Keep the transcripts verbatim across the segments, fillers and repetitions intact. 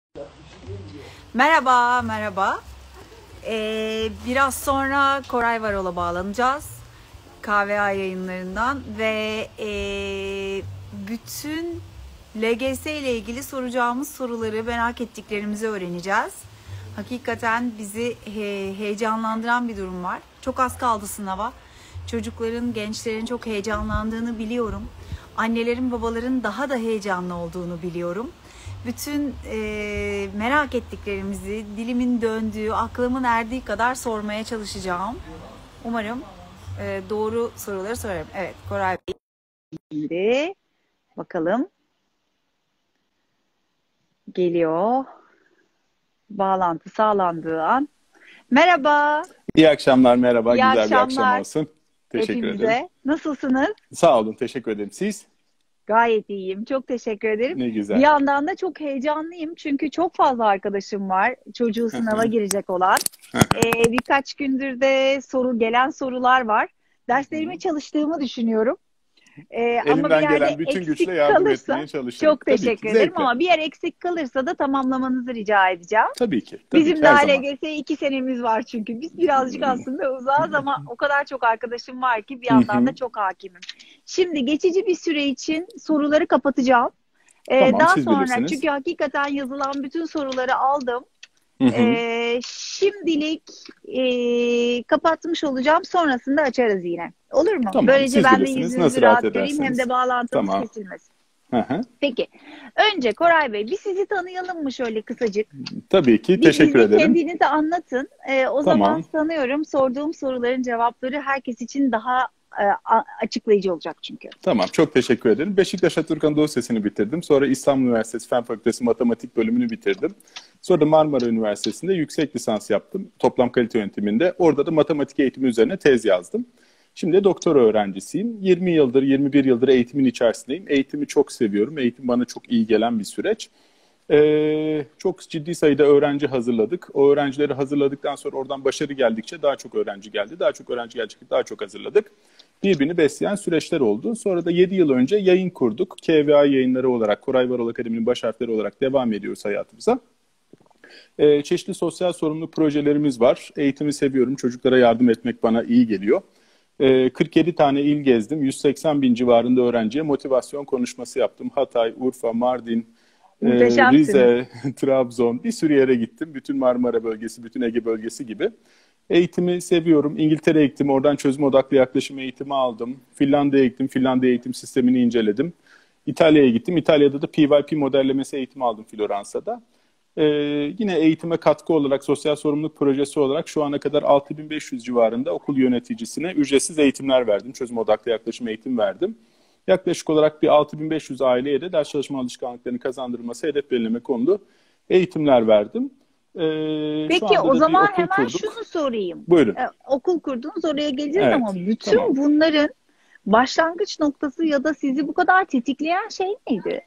Merhaba, merhaba. Ee, biraz sonra Koray Varol'a bağlanacağız. K V A yayınlarından ve e, bütün L G S ile ilgili soracağımız soruları, merak ettiklerimizi öğreneceğiz. Hakikaten bizi he, heyecanlandıran bir durum var. Çok az kaldı sınava. Çocukların, gençlerin çok heyecanlandığını biliyorum. Annelerin, babaların daha da heyecanlı olduğunu biliyorum. Bütün e, merak ettiklerimizi dilimin döndüğü, aklımın erdiği kadar sormaya çalışacağım. Umarım e, doğru soruları sorarım. Evet, Koray Bey. Şimdi bakalım. Geliyor. Bağlantı sağlandığı an. Merhaba. İyi akşamlar, merhaba. İyi Güzel akşamlar. bir akşam olsun. Teşekkür Hepimize. ederim. Nasılsınız? Sağ olun, teşekkür ederim. Siz? Gayet iyiyim. Çok teşekkür ederim. Ne güzel. Bir yandan da çok heyecanlıyım. Çünkü çok fazla arkadaşım var. Çocuğu sınava girecek olan. Ee, birkaç gündür de soru gelen sorular var. Derslerime çalıştığımı düşünüyorum. Ee, ama bir Elimden yerde gelen bütün eksik güçle yardım kalırsa etmeye çalışırım. çok Tabii teşekkür ki, ederim zevkle. ama bir yer eksik kalırsa da tamamlamanızı rica edeceğim. Tabii ki. Tabii Bizim ki, daha her zaman. L G S iki senemiz var çünkü. Biz birazcık aslında uzağız ama o kadar çok arkadaşım var ki bir yandan da çok hakimim. Şimdi geçici bir süre için soruları kapatacağım. Ee, Tamam, daha siz sonra bilirsiniz. çünkü hakikaten yazılan bütün soruları aldım. Hı hı. Ee, şimdilik e, kapatmış olacağım. Sonrasında açarız yine. Olur mu? Tamam, Böylece siz ben de bilirsiniz. yüzünüzü Nasıl rahat rahat göreyim hem ederseniz. de bağlantımız Tamam. kesilmesin. Hı hı. Peki. Önce Koray Bey bir sizi tanıyalım mı şöyle kısacık? Tabii ki, Bir teşekkür bize ederim. kendinizi anlatın. Ee, o Tamam. zaman sanıyorum sorduğum soruların cevapları herkes için daha e, a- açıklayıcı olacak çünkü. Tamam, çok teşekkür ederim. Beşiktaş Atatürk Anadolu Lisesi'ni bitirdim. Sonra İstanbul Üniversitesi Fen Fakültesi Matematik bölümünü bitirdim. Sonra da Marmara Üniversitesi'nde yüksek lisans yaptım. Toplam kalite yönetiminde. Orada da matematik eğitimi üzerine tez yazdım. Şimdi de doktora öğrencisiyim. yirmi yıldır, yirmi bir yıldır eğitimin içerisindeyim. Eğitimi çok seviyorum. Eğitim bana çok iyi gelen bir süreç. Ee, çok ciddi sayıda öğrenci hazırladık. O öğrencileri hazırladıktan sonra oradan başarı geldikçe daha çok öğrenci geldi. Daha çok öğrenci geldikçe daha çok hazırladık. Birbirini besleyen süreçler oldu. Sonra da yedi yıl önce yayın kurduk. K V A yayınları olarak, Koray Varol Akademi'nin baş harfleri olarak devam ediyoruz hayatımıza. Ee, çeşitli sosyal sorumluluk projelerimiz var. Eğitimi seviyorum. Çocuklara yardım etmek bana iyi geliyor. Ee, kırk yedi tane il gezdim. yüz seksen bin civarında öğrenciye motivasyon konuşması yaptım. Hatay, Urfa, Mardin, e, Rize, Trabzon, bir sürü yere gittim. Bütün Marmara bölgesi, bütün Ege bölgesi gibi. Eğitimi seviyorum. İngiltere'ye gittim. Oradan çözüm odaklı yaklaşım eğitimi aldım. Finlandiya'ya gittim. Finlandiya eğitim sistemini inceledim. İtalya'ya gittim. İtalya'da da P Y P modellemesi eğitimi aldım Floransa'da. Ee, yine eğitime katkı olarak, sosyal sorumluluk projesi olarak şu ana kadar altı bin beş yüz civarında okul yöneticisine ücretsiz eğitimler verdim. Çözüm odaklı yaklaşım eğitim verdim. Yaklaşık olarak bir altı bin beş yüz aileye de ders çalışma alışkanlıklarını kazandırılması hedef belirleme konulu eğitimler verdim. Ee, Peki o zaman hemen kurduk. şunu sorayım. Buyurun. Ee, okul kurdunuz oraya geleceğiz Evet, ama bütün tamam. bunların başlangıç noktası ya da sizi bu kadar tetikleyen şey neydi?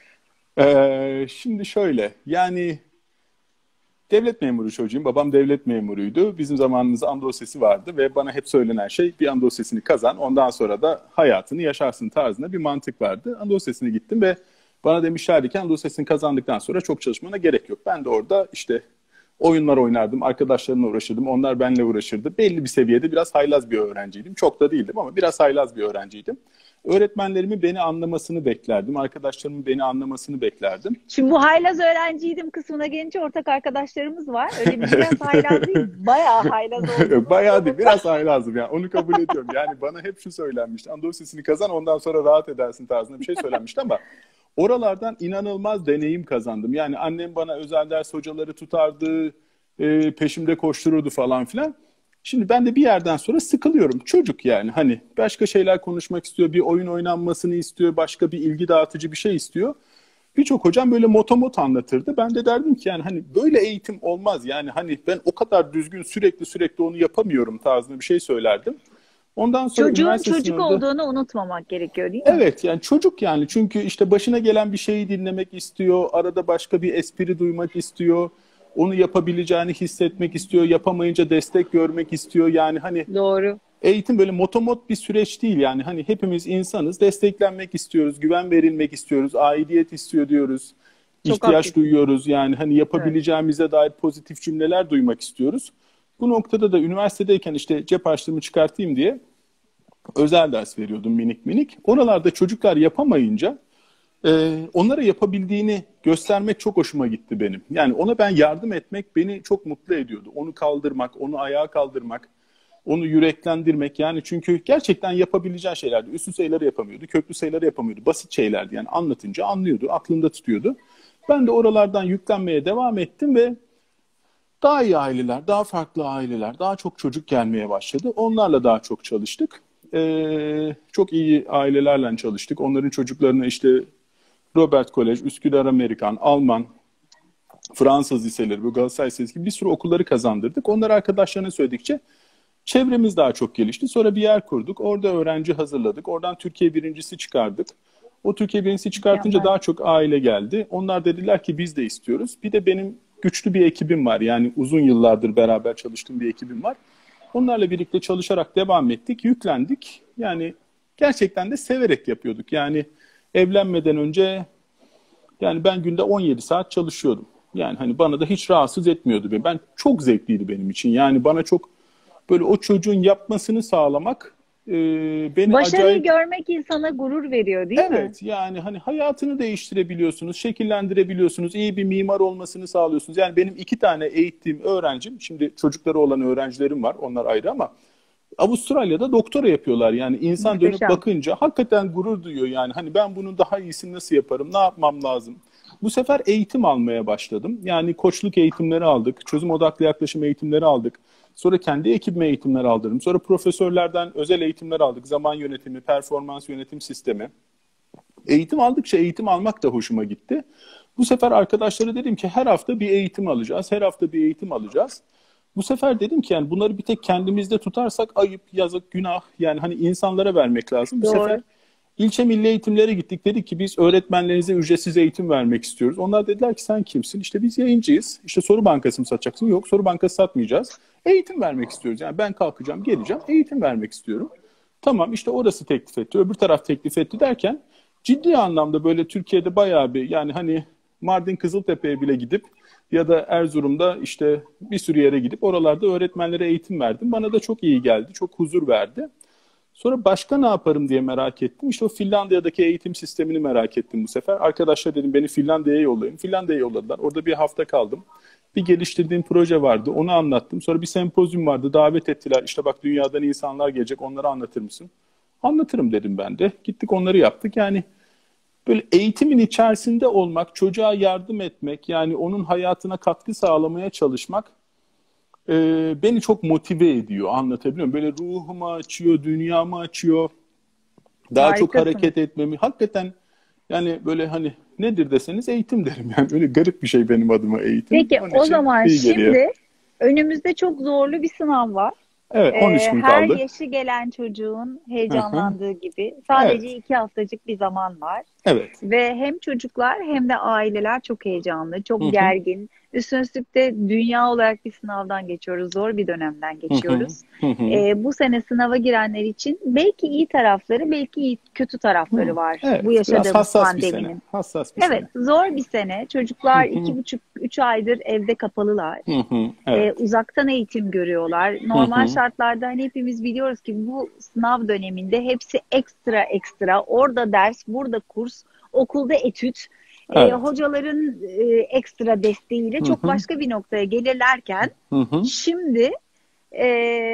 Ee, şimdi şöyle, yani devlet memuru çocuğum. Babam devlet memuruydu. Bizim zamanımızda Anadolu Lisesi vardı ve bana hep söylenen şey bir Anadolu Lisesi'ni kazan. Ondan sonra da hayatını yaşarsın tarzında bir mantık vardı. Anadolu Lisesi'ne gittim ve bana demişlerdi ki Anadolu Lisesi'ni kazandıktan sonra çok çalışmana gerek yok. Ben de orada işte oyunlar oynardım, arkadaşlarımla uğraşırdım, onlar benimle uğraşırdı. Belli bir seviyede biraz haylaz bir öğrenciydim. Çok da değildim ama biraz haylaz bir öğrenciydim. Öğretmenlerimin beni anlamasını beklerdim, arkadaşlarımın beni anlamasını beklerdim. Şimdi bu haylaz öğrenciydim kısmına gelince ortak arkadaşlarımız var. Öyle bir biraz haylaz değil, bayağı haylaz oldu. Bayağı değil, biraz haylazdım yani. Onu kabul ediyorum. Yani bana hep şu söylenmişti. Anadolu Lisesi'ni kazan ondan sonra rahat edersin tarzında bir şey söylenmişti ama oralardan inanılmaz deneyim kazandım. Yani annem bana özel ders hocaları tutardı, e, peşimde koştururdu falan filan. Şimdi ben de bir yerden sonra sıkılıyorum. Çocuk yani hani başka şeyler konuşmak istiyor, bir oyun oynanmasını istiyor, başka bir ilgi dağıtıcı bir şey istiyor. Birçok hocam böyle motomot anlatırdı. Ben de derdim ki yani hani böyle eğitim olmaz. Yani hani ben o kadar düzgün sürekli sürekli onu yapamıyorum tarzında bir şey söylerdim. Ondan sonra Çocuğun çocuk sınavında... olduğunu unutmamak gerekiyor değil mi? Evet yani çocuk yani çünkü işte başına gelen bir şeyi dinlemek istiyor. Arada başka bir espri duymak istiyor. Onu yapabileceğini hissetmek istiyor. Yapamayınca destek görmek istiyor. Yani hani Doğru. eğitim böyle motomot bir süreç değil. Yani hani hepimiz insanız. Desteklenmek istiyoruz. Güven verilmek istiyoruz. Aidiyet istiyor diyoruz. Çok ihtiyaç haklısın. duyuyoruz. Yani hani Evet. yapabileceğimize dair pozitif cümleler duymak istiyoruz. Bu noktada da üniversitedeyken işte cep harçlığımı çıkartayım diye özel ders veriyordum minik minik. Oralarda çocuklar yapamayınca e, onlara yapabildiğini göstermek çok hoşuma gitti benim. Yani ona ben yardım etmek beni çok mutlu ediyordu. Onu kaldırmak, onu ayağa kaldırmak, onu yüreklendirmek. Yani çünkü gerçekten yapabileceği şeylerdi. Üslü sayıları yapamıyordu, köklü sayıları yapamıyordu. Basit şeylerdi yani, anlatınca anlıyordu, aklında tutuyordu. Ben de oralardan yüklenmeye devam ettim ve daha iyi aileler, daha farklı aileler, daha çok çocuk gelmeye başladı. Onlarla daha çok çalıştık. Ee, çok iyi ailelerle çalıştık. Onların çocuklarına işte Robert Kolej, Üsküdar Amerikan, Alman, Fransız liseleri, bu Galatasaray Lisesi gibi bir sürü okulları kazandırdık. Onları arkadaşlarına söyledikçe çevremiz daha çok gelişti. Sonra bir yer kurduk. Orada öğrenci hazırladık. Oradan Türkiye birincisi çıkardık. O Türkiye birincisi çıkartınca Mükemmel. daha çok aile geldi. Onlar dediler ki biz de istiyoruz. Bir de benim güçlü bir ekibim var. Yani uzun yıllardır beraber çalıştığım bir ekibim var. Onlarla birlikte çalışarak devam ettik, yüklendik. Yani gerçekten de severek yapıyorduk. Yani evlenmeden önce yani ben günde on yedi saat çalışıyordum. Yani hani bana da hiç rahatsız etmiyordu beni. Ben çok zevkliydi benim için. Yani bana çok böyle o çocuğun yapmasını sağlamak e, beni Başarıyı acayip. görmek insana gurur veriyor, değil mi? Evet, yani hani hayatını değiştirebiliyorsunuz, şekillendirebiliyorsunuz, iyi bir mimar olmasını sağlıyorsunuz. Yani benim iki tane eğittiğim öğrencim, şimdi çocukları olan öğrencilerim var, onlar ayrı ama Avustralya'da doktora yapıyorlar. Yani insan dönüp Muhteşem. bakınca hakikaten gurur duyuyor. Yani hani ben bunun daha iyisini nasıl yaparım, ne yapmam lazım? Bu sefer eğitim almaya başladım. Yani koçluk eğitimleri aldık, çözüm odaklı yaklaşım eğitimleri aldık. Sonra kendi ekibime eğitimler aldırdım. Sonra profesörlerden özel eğitimler aldık. Zaman yönetimi, performans yönetim sistemi. Eğitim aldıkça eğitim almak da hoşuma gitti. Bu sefer arkadaşlara dedim ki her hafta bir eğitim alacağız. Her hafta bir eğitim alacağız. Bu sefer dedim ki yani bunları bir tek kendimizde tutarsak ayıp, yazık, günah. Yani hani insanlara vermek lazım. Bu Doğru. sefer ilçe milli eğitimlere gittik. Dedik ki biz öğretmenlerinize ücretsiz eğitim vermek istiyoruz. Onlar dediler ki sen kimsin? İşte biz yayıncıyız. İşte soru bankası mı satacaksın? Yok, soru bankası satmayacağız. Eğitim vermek istiyoruz. Yani ben kalkacağım, geleceğim, eğitim vermek istiyorum. Tamam, işte orası teklif etti, öbür taraf teklif etti derken ciddi anlamda böyle Türkiye'de bayağı bir, yani hani Mardin Kızıltepe'ye bile gidip ya da Erzurum'da işte bir sürü yere gidip oralarda öğretmenlere eğitim verdim. Bana da çok iyi geldi, çok huzur verdi. Sonra başka ne yaparım diye merak ettim. İşte o Finlandiya'daki eğitim sistemini merak ettim bu sefer. Arkadaşlar dedim beni Finlandiya'ya yollayın. Finlandiya'ya yolladılar. Orada bir hafta kaldım. Bir geliştirdiğim proje vardı. Onu anlattım. Sonra bir sempozyum vardı. Davet ettiler. İşte bak dünyadan insanlar gelecek. Onları anlatır mısın? Anlatırım dedim ben de. Gittik onları yaptık. Yani böyle eğitimin içerisinde olmak, çocuğa yardım etmek, yani onun hayatına katkı sağlamaya çalışmak e, beni çok motive ediyor. Anlatabiliyor muyum? Böyle ruhumu açıyor, dünyamı açıyor. Daha çok Harikasın. hareket etmemi. Hakikaten yani böyle hani nedir deseniz eğitim derim. Yani öyle garip bir şey benim adıma eğitim. Peki Onun o için zaman iyi geliyor. şimdi önümüzde çok zorlu bir sınav var. Evet, on üç Ee, gün her kaldı. yaşı gelen çocuğun Hı hı. heyecanlandığı gibi sadece Evet, iki haftacık bir zaman var. evet. Ve hem çocuklar hem de aileler çok heyecanlı, Hı çok hı, gergin. Üstüne üstlük de dünya olarak bir sınavdan geçiyoruz, zor bir dönemden hı hı, geçiyoruz. hı hı, Ee, bu sene sınava girenler için belki iyi tarafları, belki iyi, kötü tarafları hı. var bu Evet, biraz yaşadığımız hassas bir sene. pandeminin. Hassas bir Evet, sene. zor bir sene. Hı Çocuklar hı, iki buçuk, üç aydır evde kapalılar. hı hı. Ee, Evet. uzaktan eğitim görüyorlar. Hı Normal hı. şartlarda hani hepimiz biliyoruz ki bu sınav döneminde hepsi ekstra ekstra. Orada ders, burada kurs, okulda etüt. Ee, Evet. hocaların e, ekstra desteğiyle Hı çok hı, başka bir noktaya gelirlerken hı hı. şimdi e,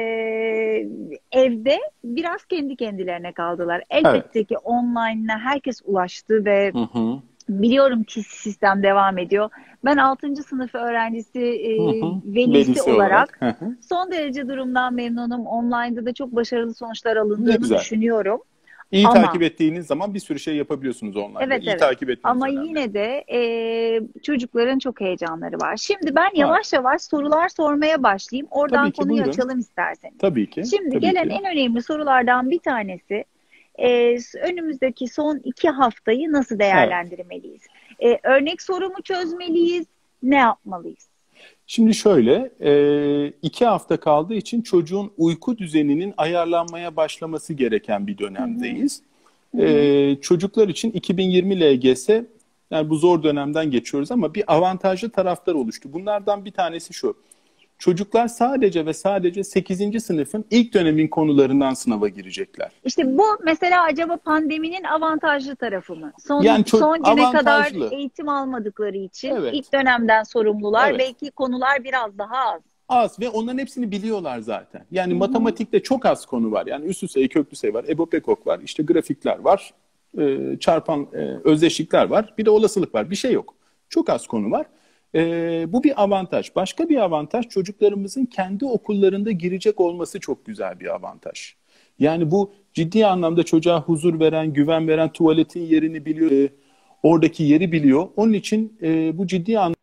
evde biraz kendi kendilerine kaldılar. Evet. Elbette ki online'ına herkes ulaştı ve Hı hı, biliyorum ki sistem devam ediyor. Ben altıncı sınıf öğrencisi, e, hı hı. velisi Velisi olarak. olarak Hı hı. son derece durumdan memnunum. Online'da da çok başarılı sonuçlar Ne alındığını güzel. düşünüyorum. İyi takip Ama ettiğiniz zaman bir sürü şey yapabiliyorsunuz online'da. evet İyi evet takip etmeniz ama önemli. yine de e, çocukların çok heyecanları var. Şimdi ben Var. yavaş yavaş sorular sormaya başlayayım. Oradan Tabii ki, konuyu buyurun. açalım isterseniz. Tabii ki, Şimdi tabii gelen ki. en önemli sorulardan bir tanesi, e, önümüzdeki son iki haftayı nasıl Evet. değerlendirmeliyiz? E, örnek soru mu çözmeliyiz? Ne yapmalıyız? Şimdi şöyle, e, iki hafta kaldığı için çocuğun uyku düzeninin ayarlanmaya başlaması gereken bir Hı hı, dönemdeyiz. hı hı, E, çocuklar için iki bin yirmi L G S Yani bu zor dönemden geçiyoruz ama bir avantajlı taraflar oluştu. Bunlardan bir tanesi şu. Çocuklar sadece ve sadece sekizinci sınıfın ilk dönemin konularından sınava girecekler. İşte bu mesela acaba pandeminin avantajlı tarafı mı? Son, Yani çok son güne kadar avantajlı. eğitim almadıkları için Evet. ilk dönemden sorumlular. Evet. Belki konular biraz daha az. Az ve onların hepsini biliyorlar zaten. Yani matematikte çok az konu var. Yani üst sayı, köklü sayı var, EBOB, EKOK var, işte grafikler var, e, çarpan e, özdeşlikler var, bir de olasılık var. Bir şey yok. Çok az konu var. E, bu bir avantaj. Başka bir avantaj çocuklarımızın kendi okullarında girecek olması çok güzel bir avantaj. Yani bu ciddi anlamda çocuğa huzur veren, güven veren, tuvaletin yerini biliyor, e, oradaki yeri biliyor. Onun için e, bu ciddi anlamda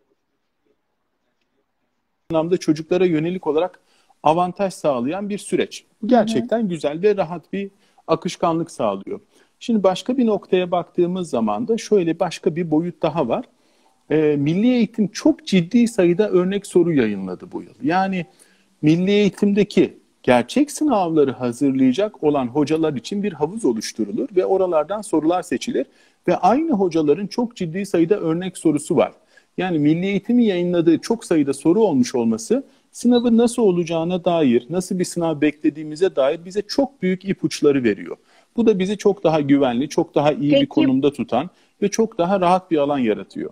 anlamda çocuklara yönelik olarak avantaj sağlayan bir süreç. Bu gerçekten hı hı. güzel ve rahat bir akışkanlık sağlıyor. Şimdi başka bir noktaya baktığımız zaman da şöyle başka bir boyut daha var. Ee, Milli Eğitim çok ciddi sayıda örnek soru yayınladı bu yıl. Yani Milli Eğitim'deki gerçek sınavları hazırlayacak olan hocalar için bir havuz oluşturulur ve oralardan sorular seçilir ve aynı hocaların çok ciddi sayıda örnek sorusu var. Yani Milli Eğitim'in yayınladığı çok sayıda soru olmuş olması sınavın nasıl olacağına dair, nasıl bir sınav beklediğimize dair bize çok büyük ipuçları veriyor. Bu da bizi çok daha güvenli, çok daha iyi Peki, bir konumda tutan ve çok daha rahat bir alan yaratıyor.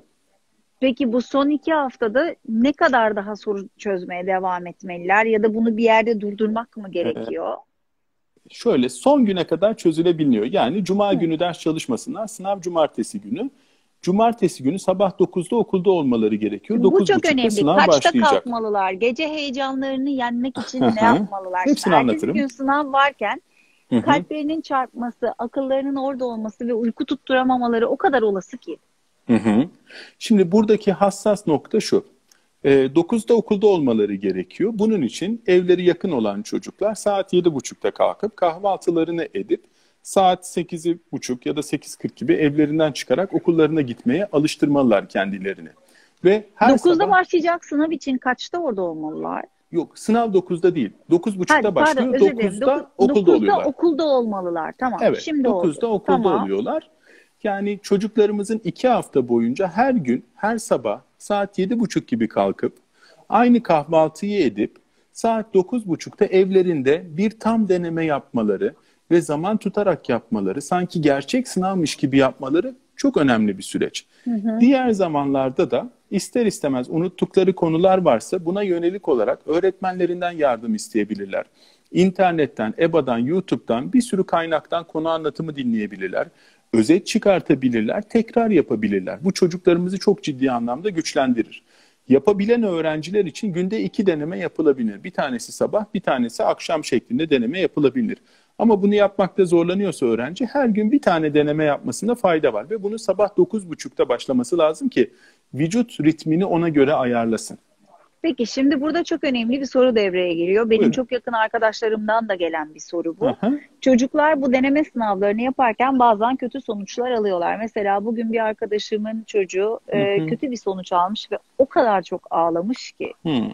Peki bu son iki haftada ne kadar daha soru çözmeye devam etmeliler ya da bunu bir yerde durdurmak mı gerekiyor? Ee, şöyle son güne kadar çözülebiliyor. Yani Cuma Hı. günü ders çalışmasınlar, sınav Cumartesi günü. Cumartesi günü sabah dokuzda okulda olmaları gerekiyor. Bu çok önemli. Sınav Kaçta başlayacak. kalkmalılar? Gece heyecanlarını yenmek için ne yapmalılar? Hepsini Ertesi anlatırım. gün sınav varken Hı-hı. kalplerinin çarpması, akıllarının orada olması ve uyku tutturamamaları o kadar olası ki. Hı-hı. Şimdi buradaki hassas nokta şu. E, dokuzda okulda olmaları gerekiyor. Bunun için evleri yakın olan çocuklar saat yedi buçukta kalkıp kahvaltılarını edip saat sekiz buçuk ya da sekiz kırk gibi evlerinden çıkarak okullarına gitmeye alıştırmalılar kendilerini. Ve her dokuzda sabah... başlayacak sınav için kaçta orada olmalılar? Yok, sınav dokuzda değil. dokuz buçukta başlıyor. dokuzda okulda dokuzda oluyorlar. okulda olmalılar. Tamam. Evet, şimdi dokuzda oldu. okulda tamam. oluyorlar. Yani çocuklarımızın iki hafta boyunca her gün, her sabah saat yedi buçuk gibi kalkıp aynı kahvaltıyı edip saat dokuz buçukta evlerinde bir tam deneme yapmaları ve zaman tutarak yapmaları, sanki gerçek sınavmış gibi yapmaları çok önemli bir süreç. Hı hı. Diğer zamanlarda da ister istemez unuttukları konular varsa buna yönelik olarak öğretmenlerinden yardım isteyebilirler. İnternetten, E B A'dan, YouTube'dan bir sürü kaynaktan konu anlatımı dinleyebilirler. Özet çıkartabilirler, tekrar yapabilirler. Bu çocuklarımızı çok ciddi anlamda güçlendirir. Yapabilen öğrenciler için günde iki deneme yapılabilir. Bir tanesi sabah, bir tanesi akşam şeklinde deneme yapılabilir. Ama bunu yapmakta zorlanıyorsa öğrenci her gün bir tane deneme yapmasında fayda var. Ve bunu sabah dokuz buçukta başlaması lazım ki vücut ritmini ona göre ayarlasın. Peki şimdi burada çok önemli bir soru devreye giriyor. Benim Buyurun. çok yakın arkadaşlarımdan da gelen bir soru bu. Aha. Çocuklar bu deneme sınavlarını yaparken bazen kötü sonuçlar alıyorlar. Mesela bugün bir arkadaşımın çocuğu e, kötü bir sonuç almış ve o kadar çok ağlamış ki. Hmm.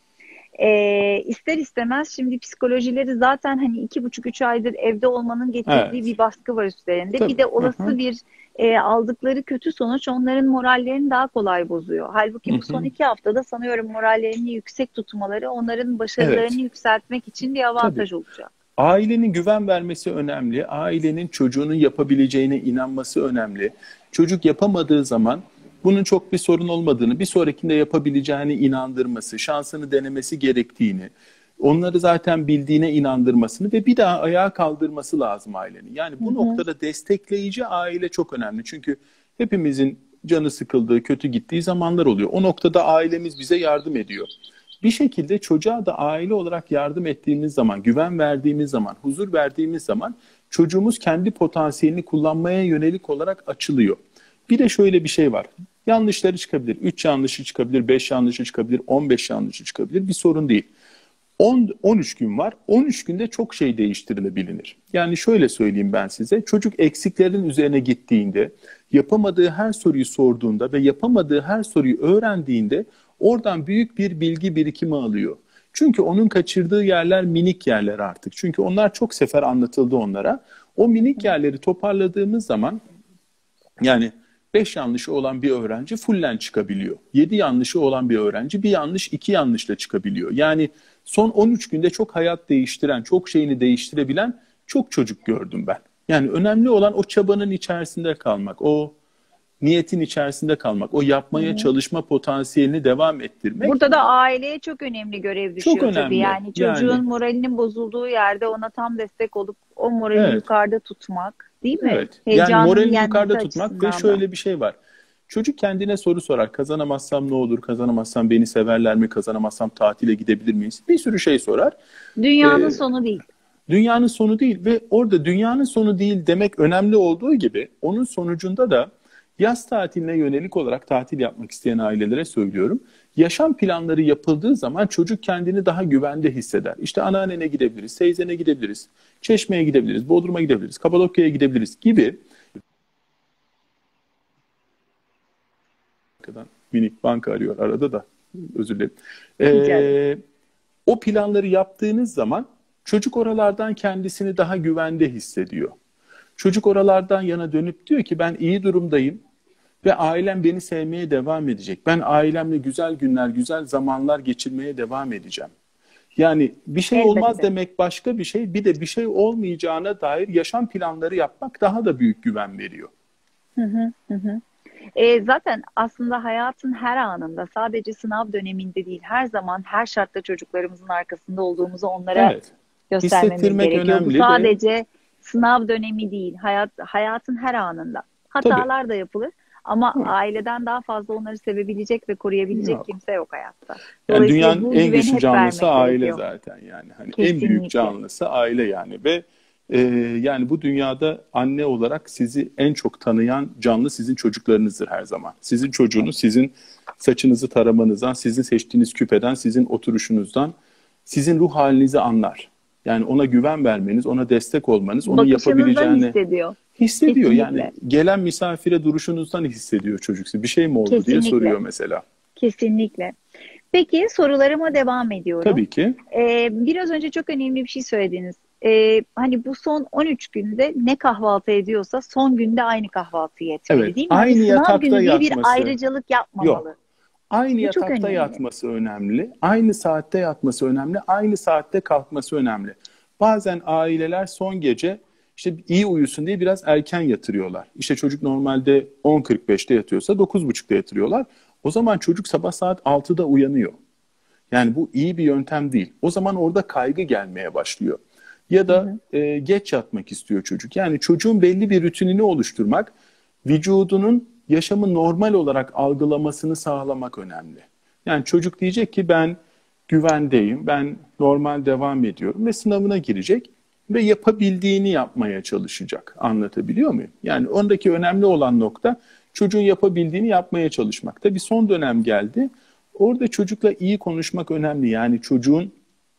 E, ister istemez şimdi psikolojileri zaten hani iki buçuk üç aydır evde olmanın getirdiği Evet. bir baskı var üstlerinde. Tabii. Bir de olası Hı hı. bir e, aldıkları kötü sonuç onların morallerini daha kolay bozuyor. Halbuki Hı bu son hı. iki haftada sanıyorum morallerini yüksek tutmaları onların başarılarını Evet. yükseltmek için bir avantaj Tabii. olacak. Ailenin güven vermesi önemli. Ailenin çocuğunun yapabileceğine inanması önemli. Çocuk yapamadığı zaman bunun çok bir sorun olmadığını, bir sonrakinde yapabileceğine inandırması, şansını denemesi gerektiğini, onları zaten bildiğine inandırmasını ve bir daha ayağa kaldırması lazım ailenin. Yani bu Hı hı. noktada destekleyici aile çok önemli. Çünkü hepimizin canı sıkıldığı, kötü gittiği zamanlar oluyor. O noktada ailemiz bize yardım ediyor. Bir şekilde çocuğa da aile olarak yardım ettiğimiz zaman, güven verdiğimiz zaman, huzur verdiğimiz zaman çocuğumuz kendi potansiyelini kullanmaya yönelik olarak açılıyor. Bir de şöyle bir şey var. Yanlışları çıkabilir. üç yanlışı çıkabilir, beş yanlışı çıkabilir, on beş yanlışı çıkabilir. Bir sorun değil. on on üç gün var. on üç günde çok şey değiştirilebilir. Yani şöyle söyleyeyim ben size. Çocuk eksiklerin üzerine gittiğinde, yapamadığı her soruyu sorduğunda ve yapamadığı her soruyu öğrendiğinde oradan büyük bir bilgi birikimi alıyor. Çünkü onun kaçırdığı yerler minik yerler artık. Çünkü onlar çok sefer anlatıldı onlara. O minik yerleri toparladığımız zaman, yani beş yanlışı olan bir öğrenci fullen çıkabiliyor. yedi yanlışı olan bir öğrenci bir yanlış, iki yanlışla çıkabiliyor. Yani son on üç günde çok hayat değiştiren, çok şeyini değiştirebilen çok çocuk gördüm ben. Yani önemli olan o çabanın içerisinde kalmak, o niyetin içerisinde kalmak, o yapmaya Hı. çalışma potansiyelini devam ettirmek. Burada da aileye çok önemli görev düşüyor Çok önemli. tabii. Yani çocuğun Yani. moralinin bozulduğu yerde ona tam destek olup o morali Evet. yukarıda tutmak, değil mi? Evet. Yani Heyecanın moralini yenmesi yukarıda tutmak ve açısından da. şöyle bir şey var. Çocuk kendine soru sorar. Kazanamazsam ne olur? Kazanamazsam beni severler mi? Kazanamazsam tatile gidebilir miyiz? Bir sürü şey sorar. Dünyanın Ee, sonu değil. Dünyanın sonu değil ve orada dünyanın sonu değil demek önemli olduğu gibi onun sonucunda da yaz tatiline yönelik olarak tatil yapmak isteyen ailelere söylüyorum. Yaşam planları yapıldığı zaman çocuk kendini daha güvende hisseder. İşte anneannene gidebiliriz, teyzene gidebiliriz, Çeşme'ye gidebiliriz, Bodrum'a gidebiliriz, Kapadokya'ya gidebiliriz gibi. Minik banka arıyor arada da, özür dilerim. Ee, o planları yaptığınız zaman çocuk oralardan kendisini daha güvende hissediyor. Çocuk oralardan yana dönüp diyor ki ben iyi durumdayım ve ailem beni sevmeye devam edecek. Ben ailemle güzel günler, güzel zamanlar geçirmeye devam edeceğim. Yani bir şey Elbette. olmaz demek başka bir şey. Bir de bir şey olmayacağına dair yaşam planları yapmak daha da büyük güven veriyor. Hı hı, hı hı. E, zaten aslında hayatın her anında, sadece sınav döneminde değil, her zaman her şartta çocuklarımızın arkasında olduğumuzu onlara Evet. göstermemiz Hissettirmek gerekiyor. Bu önemli ve sadece sınav dönemi değil, hayat hayatın her anında. Hatalar da yapılır ama Tabii. aileden daha fazla onları sevebilecek ve koruyabilecek Yok. kimse yok hayatta. Yani Dolayısıyla dünyanın bu en güveni güçlü hep canlısı vermek aile gerekiyor. zaten yani. Hani en Kesinlikle. büyük canlısı aile yani ve e, yani bu dünyada anne olarak sizi en çok tanıyan canlı sizin çocuklarınızdır her zaman. Sizin çocuğunuz sizin saçınızı taramanızdan, sizin seçtiğiniz küpeden, sizin oturuşunuzdan, sizin ruh halinizi anlar. Yani ona güven vermeniz, ona destek olmanız, onun Bakışınızdan yapabileceğini hissediyor. hissediyor. Yani Kesinlikle. gelen misafire duruşunuzdan hissediyor çocuk. Bir şey mi oldu diye Kesinlikle. soruyor mesela. Kesinlikle. Peki sorularıma devam ediyorum. Tabii ki. Ee, biraz önce çok önemli bir şey söylediniz. Ee, hani bu son on üç günde ne kahvaltı ediyorsa son günde aynı kahvaltıyı etmeli, Evet, değil mi? Hani aynı sınav yatakta günü diye bir yatması. ayrıcalık yapmamalı. Yok. Aynı Bu çok yatakta önemli. yatması önemli. Aynı saatte yatması önemli. Aynı saatte kalkması önemli. Bazen aileler son gece işte iyi uyusun diye biraz erken yatırıyorlar. İşte çocuk normalde on kırk beşte yatıyorsa dokuz buçukta yatırıyorlar. O zaman çocuk sabah saat altıda uyanıyor. Yani bu iyi bir yöntem değil. O zaman orada kaygı gelmeye başlıyor. Ya da hı hı. E, geç yatmak istiyor çocuk. Yani çocuğun belli bir rutinini oluşturmak, vücudunun yaşamı normal olarak algılamasını sağlamak önemli. Yani çocuk diyecek ki ben güvendeyim, ben normal devam ediyorum ve sınavına girecek ve yapabildiğini yapmaya çalışacak. Anlatabiliyor muyum? Yani ondaki önemli olan nokta çocuğun yapabildiğini yapmaya çalışmak. Tabii son dönem geldi. Orada çocukla iyi konuşmak önemli. Yani çocuğun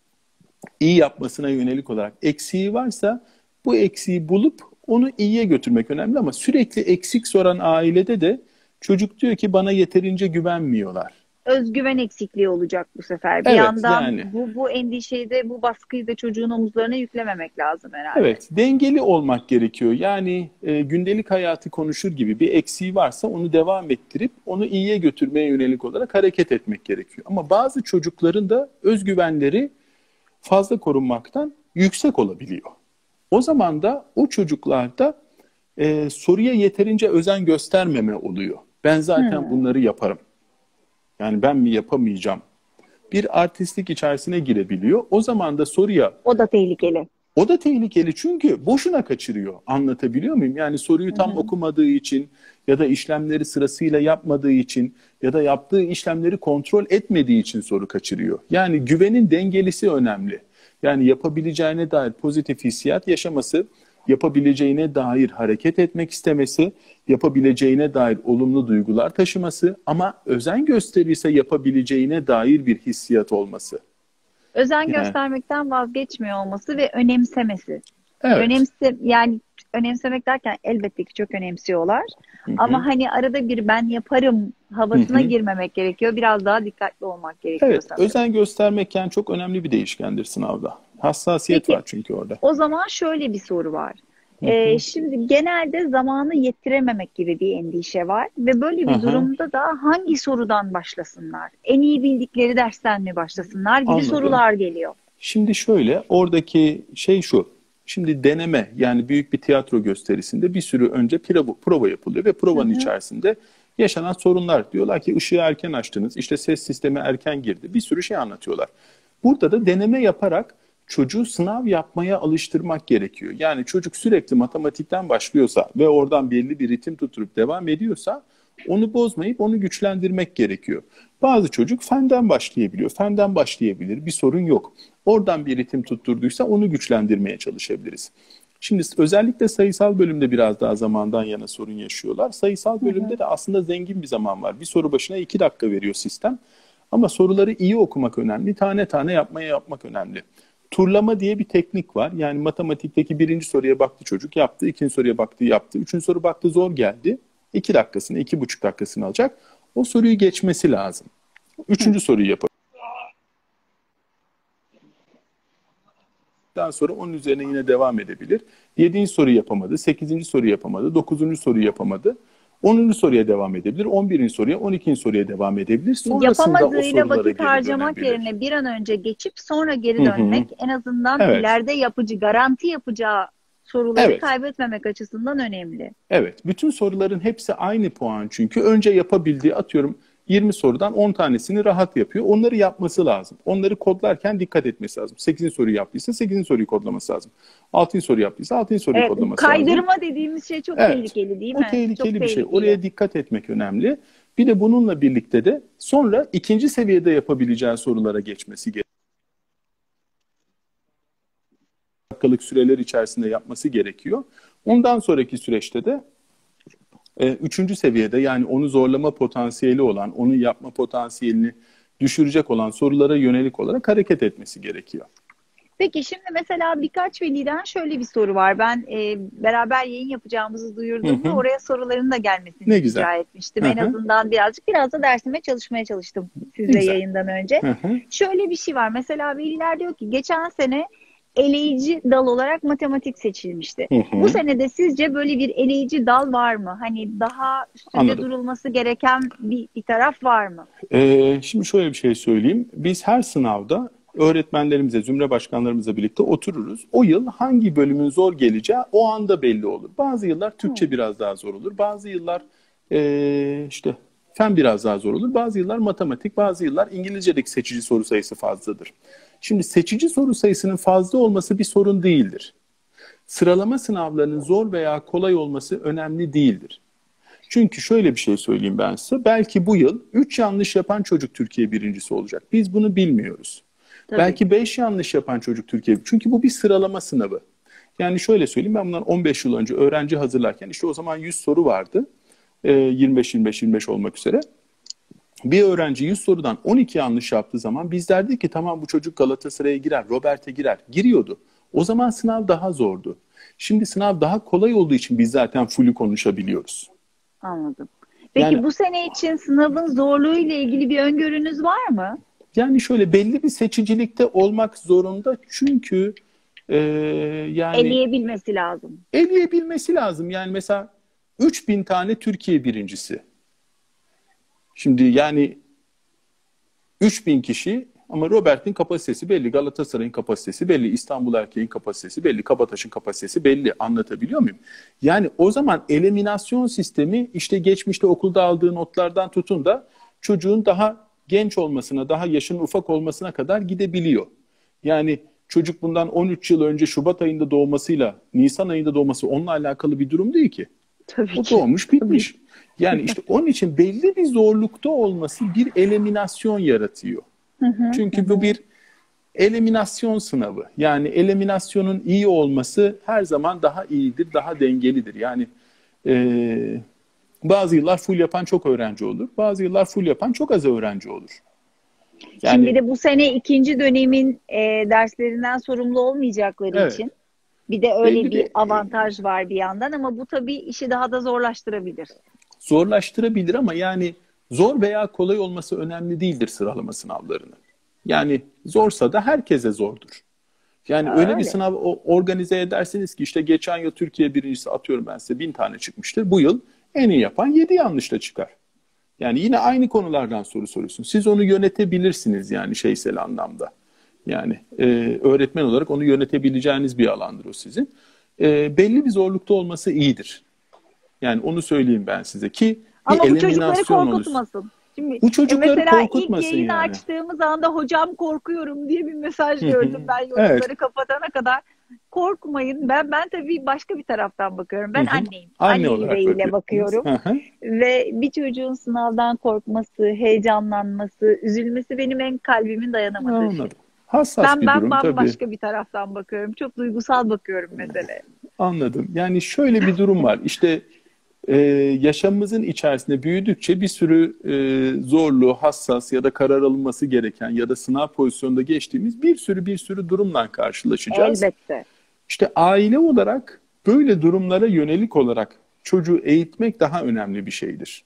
iyi yapmasına yönelik olarak eksiği varsa bu eksiği bulup onu iyiye götürmek önemli ama sürekli eksik soran ailede de çocuk diyor ki bana yeterince güvenmiyorlar. Özgüven eksikliği olacak bu sefer. Bir Evet, yandan yani. bu, bu endişeyi de, bu baskıyı da çocuğun omuzlarına yüklememek lazım herhalde. Evet, dengeli olmak gerekiyor. Yani e, gündelik hayatı konuşur gibi bir eksiği varsa onu devam ettirip onu iyiye götürmeye yönelik olarak hareket etmek gerekiyor. Ama bazı çocukların da özgüvenleri fazla korunmaktan yüksek olabiliyor. O zaman da o çocuklarda e, soruya yeterince özen göstermeme oluyor. Ben zaten hmm. bunları yaparım. Yani ben mi yapamayacağım? Bir artistlik içerisine girebiliyor. O zaman da soruya... O da tehlikeli. O da tehlikeli çünkü boşuna kaçırıyor. Anlatabiliyor muyum? Yani soruyu tam hmm. okumadığı için ya da işlemleri sırasıyla yapmadığı için ya da yaptığı işlemleri kontrol etmediği için soru kaçırıyor. Yani güvenin dengelisi önemli. Yani yapabileceğine dair pozitif hissiyat yaşaması, yapabileceğine dair hareket etmek istemesi, yapabileceğine dair olumlu duygular taşıması ama özen gösterirse yapabileceğine dair bir hissiyat olması. Özen yani. göstermekten vazgeçmiyor olması ve önemsemesi. Evet. Önemse, yani önemsemek derken elbette ki çok önemsiyorlar. Hı-hı. Ama hani arada bir ben yaparım havasına Hı-hı. girmemek gerekiyor. Biraz daha dikkatli olmak gerekiyor evet, sanırım. Özen göstermek yani çok önemli bir değişkendir sınavda. Hassasiyet Peki, var çünkü orada. O zaman şöyle bir soru var. Ee, şimdi genelde zamanı yettirememek gibi bir endişe var ve böyle bir Aha, durumda da hangi sorudan başlasınlar? En iyi bildikleri dersten mi başlasınlar gibi anladım. sorular geliyor. Şimdi şöyle, oradaki şey şu. Şimdi deneme, yani büyük bir tiyatro gösterisinde bir sürü önce prova, prova yapılıyor ve Hı provanın hı. içerisinde yaşanan sorunlar. Diyorlar ki ışığı erken açtınız, işte ses sistemi erken girdi. Bir sürü şey anlatıyorlar. Burada da deneme yaparak çocuğu sınav yapmaya alıştırmak gerekiyor. Yani çocuk sürekli matematikten başlıyorsa ve oradan belli bir ritim tutturup devam ediyorsa onu bozmayıp onu güçlendirmek gerekiyor. Bazı çocuk fenden başlayabiliyor. Fenden başlayabilir. Bir sorun yok. Oradan bir ritim tutturduysa onu güçlendirmeye çalışabiliriz. Şimdi özellikle sayısal bölümde biraz daha zamandan yana sorun yaşıyorlar. Sayısal Hı hı. bölümde de aslında zengin bir zaman var. Bir soru başına iki dakika veriyor sistem. Ama soruları iyi okumak önemli. Tane tane yapmaya yapmak önemli. Turlama diye bir teknik var. Yani matematikteki birinci soruya baktı çocuk, yaptı. İkinci soruya baktı, yaptı. Üçüncü soru baktı, zor geldi. İki dakikasını, iki buçuk dakikasını alacak. O soruyu geçmesi lazım. Hı. Üçüncü soruyu yapacak. Daha sonra onun üzerine yine devam edebilir. Yedinci soruyu yapamadı, sekizinci soruyu yapamadı, dokuzuncu soruyu yapamadı. Onuncu soruya devam edebilir, on birinci soruya, on ikinci soruya devam edebilir. Sonrasında o Yapamadığıyla sorulara vakit geri harcamak dönebilir. yerine bir an önce geçip sonra Hı geri hı. dönmek en azından Evet, ileride yapıcı, garanti yapacağı soruları evet. kaybetmemek açısından önemli. Evet, bütün soruların hepsi aynı puan çünkü önce yapabildiği atıyorum yirmi sorudan on tanesini rahat yapıyor. Onları yapması lazım. Onları kodlarken dikkat etmesi lazım. sekizinci soruyu yaptıysa sekizinci soruyu kodlaması lazım. altıncı soru yaptıysa altıncı soruyu Evet, kodlaması lazım. kaydırma dediğimiz şey çok Evet, tehlikeli değil o mi? Çok tehlikeli bir şey. tehlikeli. Oraya dikkat etmek önemli. Bir de bununla birlikte de sonra ikinci seviyede yapabileceği sorulara geçmesi gerekiyor. Dakikalık süreler içerisinde yapması gerekiyor. Ondan sonraki süreçte de E, üçüncü seviyede yani onu zorlama potansiyeli olan, onu yapma potansiyelini düşürecek olan sorulara yönelik olarak hareket etmesi gerekiyor. Peki şimdi mesela birkaç veliden şöyle bir soru var. Ben e, beraber yayın yapacağımızı Hı duyurduğumda hı. oraya soruların da gelmesini Ne güzel. rica etmiştim. Hı En hı. azından birazcık biraz da dersime çalışmaya çalıştım Ne sizle güzel. yayından önce. Hı hı. Şöyle bir şey var. Mesela veliler diyor ki geçen sene eleyici dal olarak matematik seçilmişti. Hı Bu hı. sene de sizce böyle bir eleyici dal var mı? Hani daha üstünde Anladım. durulması gereken bir, bir taraf var mı? Ee, şimdi şöyle bir şey söyleyeyim. Biz her sınavda öğretmenlerimize, zümre başkanlarımızla birlikte otururuz. O yıl hangi bölümün zor geleceği o anda belli olur. Bazı yıllar Türkçe Hmm. biraz daha zor olur. Bazı yıllar ee, işte fen biraz daha zor olur. Bazı yıllar matematik, bazı yıllar İngilizce'deki seçici soru sayısı fazladır. Şimdi seçici soru sayısının fazla olması bir sorun değildir. Sıralama sınavlarının zor veya kolay olması önemli değildir. Çünkü şöyle bir şey söyleyeyim ben size. Belki bu yıl üç yanlış yapan çocuk Türkiye birincisi olacak. Biz bunu bilmiyoruz. Tabii. Belki beş yanlış yapan çocuk Türkiye. Çünkü bu bir sıralama sınavı. Yani şöyle söyleyeyim, ben bundan on beş yıl önce öğrenci hazırlarken işte o zaman yüz soru vardı. Ee, yirmi beş yirmi beş yirmi beş olmak üzere. Bir öğrenci yüz sorudan on iki yanlış yaptığı zaman biz derdik ki tamam bu çocuk Galatasaray'a girer, Robert'e girer. Giriyordu. O zaman sınav daha zordu. Şimdi sınav daha kolay olduğu için biz zaten full'ü konuşabiliyoruz. Anladım. Yani Peki bu sene için sınavın zorluğu ile ilgili bir öngörünüz var mı? yani şöyle belli bir seçicilikte olmak zorunda çünkü e, yani Eleyebilmesi lazım. eleyebilmesi lazım. Yani mesela üç bin tane Türkiye birincisi. Şimdi yani üç bin kişi ama Robert'in kapasitesi belli, Galatasaray'ın kapasitesi belli, İstanbul Erkeğin kapasitesi belli, Kabataş'ın kapasitesi belli. Anlatabiliyor muyum? Yani o zaman eliminasyon sistemi işte geçmişte okulda aldığı notlardan tutun da çocuğun daha genç olmasına, daha yaşının ufak olmasına kadar gidebiliyor. Yani çocuk bundan on üç yıl önce Şubat ayında doğmasıyla Nisan ayında doğması onunla alakalı bir durum değil ki. Tabii O ki. doğmuş Tabii. bitmiş. Yani işte onun için belli bir zorlukta olması bir eliminasyon yaratıyor. Hı hı, hı Çünkü bu hı. bir eliminasyon sınavı. Yani eliminasyonun iyi olması her zaman daha iyidir, daha dengelidir. Yani e, bazı yıllar full yapan çok öğrenci olur. Bazı yıllar full yapan çok az öğrenci olur. Şimdi bir Yani de bu sene ikinci dönemin e, derslerinden sorumlu olmayacakları evet, için bir de öyle belli bir bir avantaj var bir yandan ama bu tabii işi daha da zorlaştırabilir. zorlaştırabilir ama yani zor veya kolay olması önemli değildir sıralama sınavlarının. Yani zorsa da herkese zordur. Yani öyle bir Öyle. sınav o- organize edersiniz ki işte geçen yıl Türkiye birincisi atıyorum ben size bin tane çıkmıştır. Bu yıl en iyi yapan yedi yanlışla çıkar. Yani yine aynı konulardan soru soruyorsun. Siz onu yönetebilirsiniz yani şeysel anlamda. Yani e, öğretmen olarak onu yönetebileceğiniz bir alandır o sizin. E, belli bir zorlukta olması iyidir. Yani onu söyleyeyim ben size ki bir Ama bu çocukları eliminasyon olursun. korkutmasın. Şimdi Bu e, çocukları mesela ilk korkutmasın yayını yani. açtığımız anda hocam korkuyorum diye bir mesaj Hı hı. gördüm ben Evet. yorumları kapatana kadar. Korkmayın. Ben ben tabii başka bir taraftan bakıyorum. Ben Hı hı. anneyim. Anne Anne olarak yüreğiyle bakıyorsunuz. bakıyorum. Hı hı. Ve bir çocuğun sınavdan korkması, heyecanlanması, üzülmesi benim en kalbimin dayanamadığı şey. Anladım. Hassas Ben bir ben durum tabii. bambaşka bir taraftan bakıyorum. Çok duygusal bakıyorum meseleye. Anladım. Yani şöyle bir durum var. İşte e, yaşamımızın içerisinde büyüdükçe bir sürü e, zorlu, hassas ya da karar alınması gereken ya da sınav pozisyonunda geçtiğimiz bir sürü bir sürü durumla karşılaşacağız. Elbette. İşte aile olarak böyle durumlara yönelik olarak çocuğu eğitmek daha önemli bir şeydir.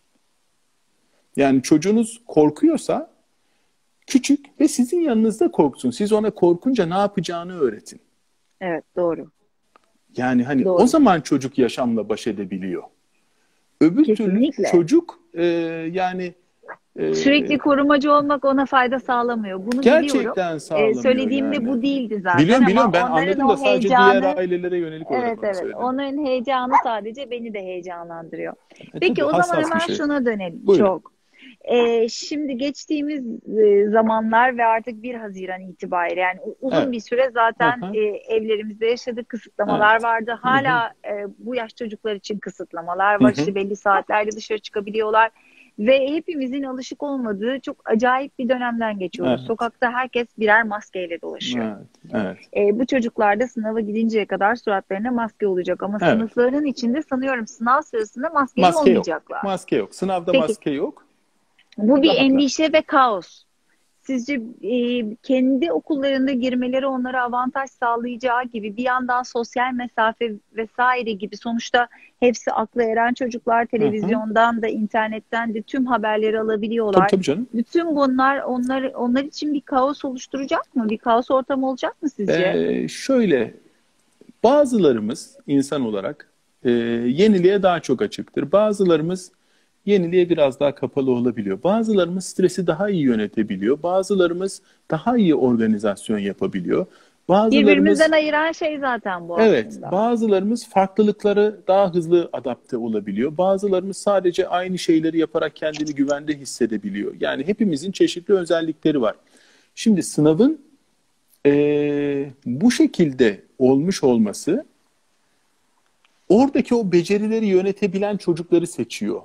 Yani çocuğunuz korkuyorsa küçük ve sizin yanınızda korksun. Siz ona korkunca ne yapacağını öğretin. Evet, doğru. Yani hani Doğru. o zaman çocuk yaşamla baş edebiliyor. Öbür türlü Kesinlikle. çocuk e, yani e, Sürekli korumacı olmak ona fayda sağlamıyor. Bunu biliyorum. gerçekten Ee, sağlamıyor söylediğimde yani. bu değildi zaten Biliyorum ama biliyorum ben onların anladım da o sadece diğer heyecanı, ailelere yönelik olarak evet onu evet, söyledim. onların heyecanı sadece beni de heyecanlandırıyor. E, Peki tabii o zaman hassas bir hemen şey. şuna dönelim. Buyurun. Çok. Ee, şimdi geçtiğimiz e, zamanlar ve artık bir Haziran itibariyle yani u- uzun Evet. bir süre zaten Hı hı. e, evlerimizde yaşadık, kısıtlamalar Evet. vardı. Hı hı. Hala e, bu yaş çocuklar için kısıtlamalar Hı var. hı. İşte belli saatlerde dışarı çıkabiliyorlar. Ve hepimizin alışık olmadığı çok acayip bir dönemden geçiyoruz. Evet. Sokakta herkes birer maskeyle dolaşıyor. Evet. Evet. E, bu çocuklar da sınava gidinceye kadar suratlarına maske olacak. Ama Evet. sınıfların içinde sanıyorum sınav sırasında maskeli Maske yok. olmayacaklar. Maske yok. Sınavda Peki maske yok. bu bir Rahatlar. endişe ve kaos. Sizce e, kendi okullarında girmeleri onlara avantaj sağlayacağı gibi bir yandan sosyal mesafe vesaire gibi sonuçta hepsi aklı eren çocuklar Hı hı. televizyondan da internetten de tüm haberleri Tabii alabiliyorlar. tabii canım. Bütün bunlar onlar onlar için bir kaos oluşturacak mı? Bir kaos ortamı olacak mı sizce? Ee, şöyle bazılarımız insan olarak e, yeniliğe daha çok açıktır. Bazılarımız yeniliğe biraz daha kapalı olabiliyor. Bazılarımız stresi daha iyi yönetebiliyor. Bazılarımız daha iyi organizasyon yapabiliyor. Bazılarımız Birbirimizden ayıran şey zaten bu evet, aslında. bazılarımız farklılıkları daha hızlı adapte olabiliyor. Bazılarımız sadece aynı şeyleri yaparak kendini güvende hissedebiliyor. Yani hepimizin çeşitli özellikleri var. Şimdi sınavın e, bu şekilde olmuş olması oradaki o becerileri yönetebilen çocukları seçiyor.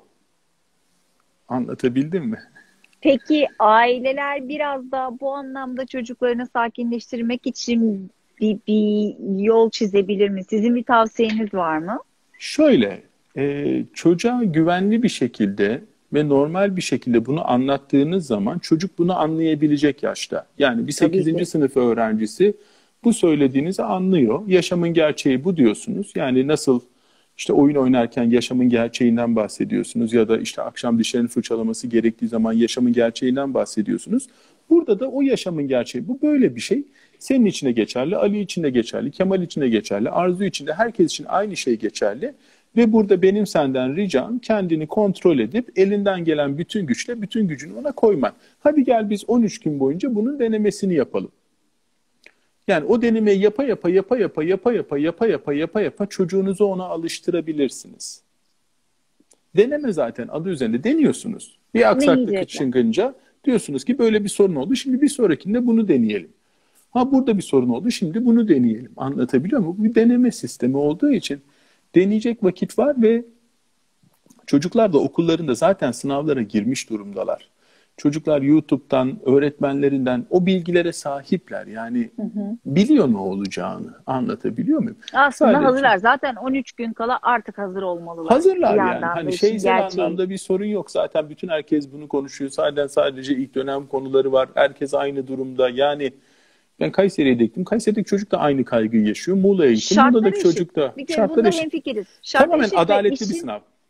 Anlatabildim mi? Peki aileler biraz da bu anlamda çocuklarını sakinleştirmek için bir, bir yol çizebilir mi? Sizin bir tavsiyeniz var mı? Şöyle, e, çocuğa güvenli bir şekilde ve normal bir şekilde bunu anlattığınız zaman çocuk bunu anlayabilecek yaşta. Yani bir Tabii sekizinci ki. sınıf öğrencisi bu söylediğinizi anlıyor. Yaşamın gerçeği bu diyorsunuz. Yani nasıl işte oyun oynarken yaşamın gerçeğinden bahsediyorsunuz ya da işte akşam dişlerini fırçalaması gerektiği zaman yaşamın gerçeğinden bahsediyorsunuz. Burada da o yaşamın gerçeği. Bu böyle bir şey. Senin için de geçerli, Ali için de geçerli, Kemal için de geçerli, Arzu için de herkes için aynı şey geçerli. Ve burada benim senden ricam kendini kontrol edip elinden gelen bütün güçle bütün gücünü ona koyman. Hadi gel biz on üç gün boyunca bunun denemesini yapalım. Yani o denemeyi yapa yapa yapa yapa yapa yapa yapa yapa yapa yapa çocuğunuzu ona alıştırabilirsiniz. Deneme zaten adı üzerinde deniyorsunuz. Bir Ne aksaklık yiyecekler? çıkınca diyorsunuz ki böyle bir sorun oldu. Şimdi bir sonrakinde bunu deneyelim. Ha burada bir sorun oldu. Şimdi bunu deneyelim. Anlatabiliyor muyum? Bu bir deneme sistemi olduğu için deneyecek vakit var ve çocuklar da okullarında zaten sınavlara girmiş durumdalar. Çocuklar YouTube'dan, öğretmenlerinden o bilgilere sahipler. Yani Hı hı. biliyor ne olacağını. Anlatabiliyor muyum? Aslında Sadece hazırlar. Zaten on üç gün kala artık hazır olmalılar. hazırlar Bir yani. yandan da Hani işin şeysel gerçeği. anlamda bir sorun yok. Zaten bütün herkes bunu konuşuyor. Zaten sadece ilk dönem konuları var. Herkes aynı durumda. Yani ben Kayseri'ye gittim. Kayseri'deki çocuk da aynı kaygıyı yaşıyor. Muğla'ya gittim. Şartlar Muğla'daki eşit. çocuk da Bir kere şartlar bunda eşit. hemfikiriz. Şartlar Tamamen eşit ve adaletli bir işin sınav.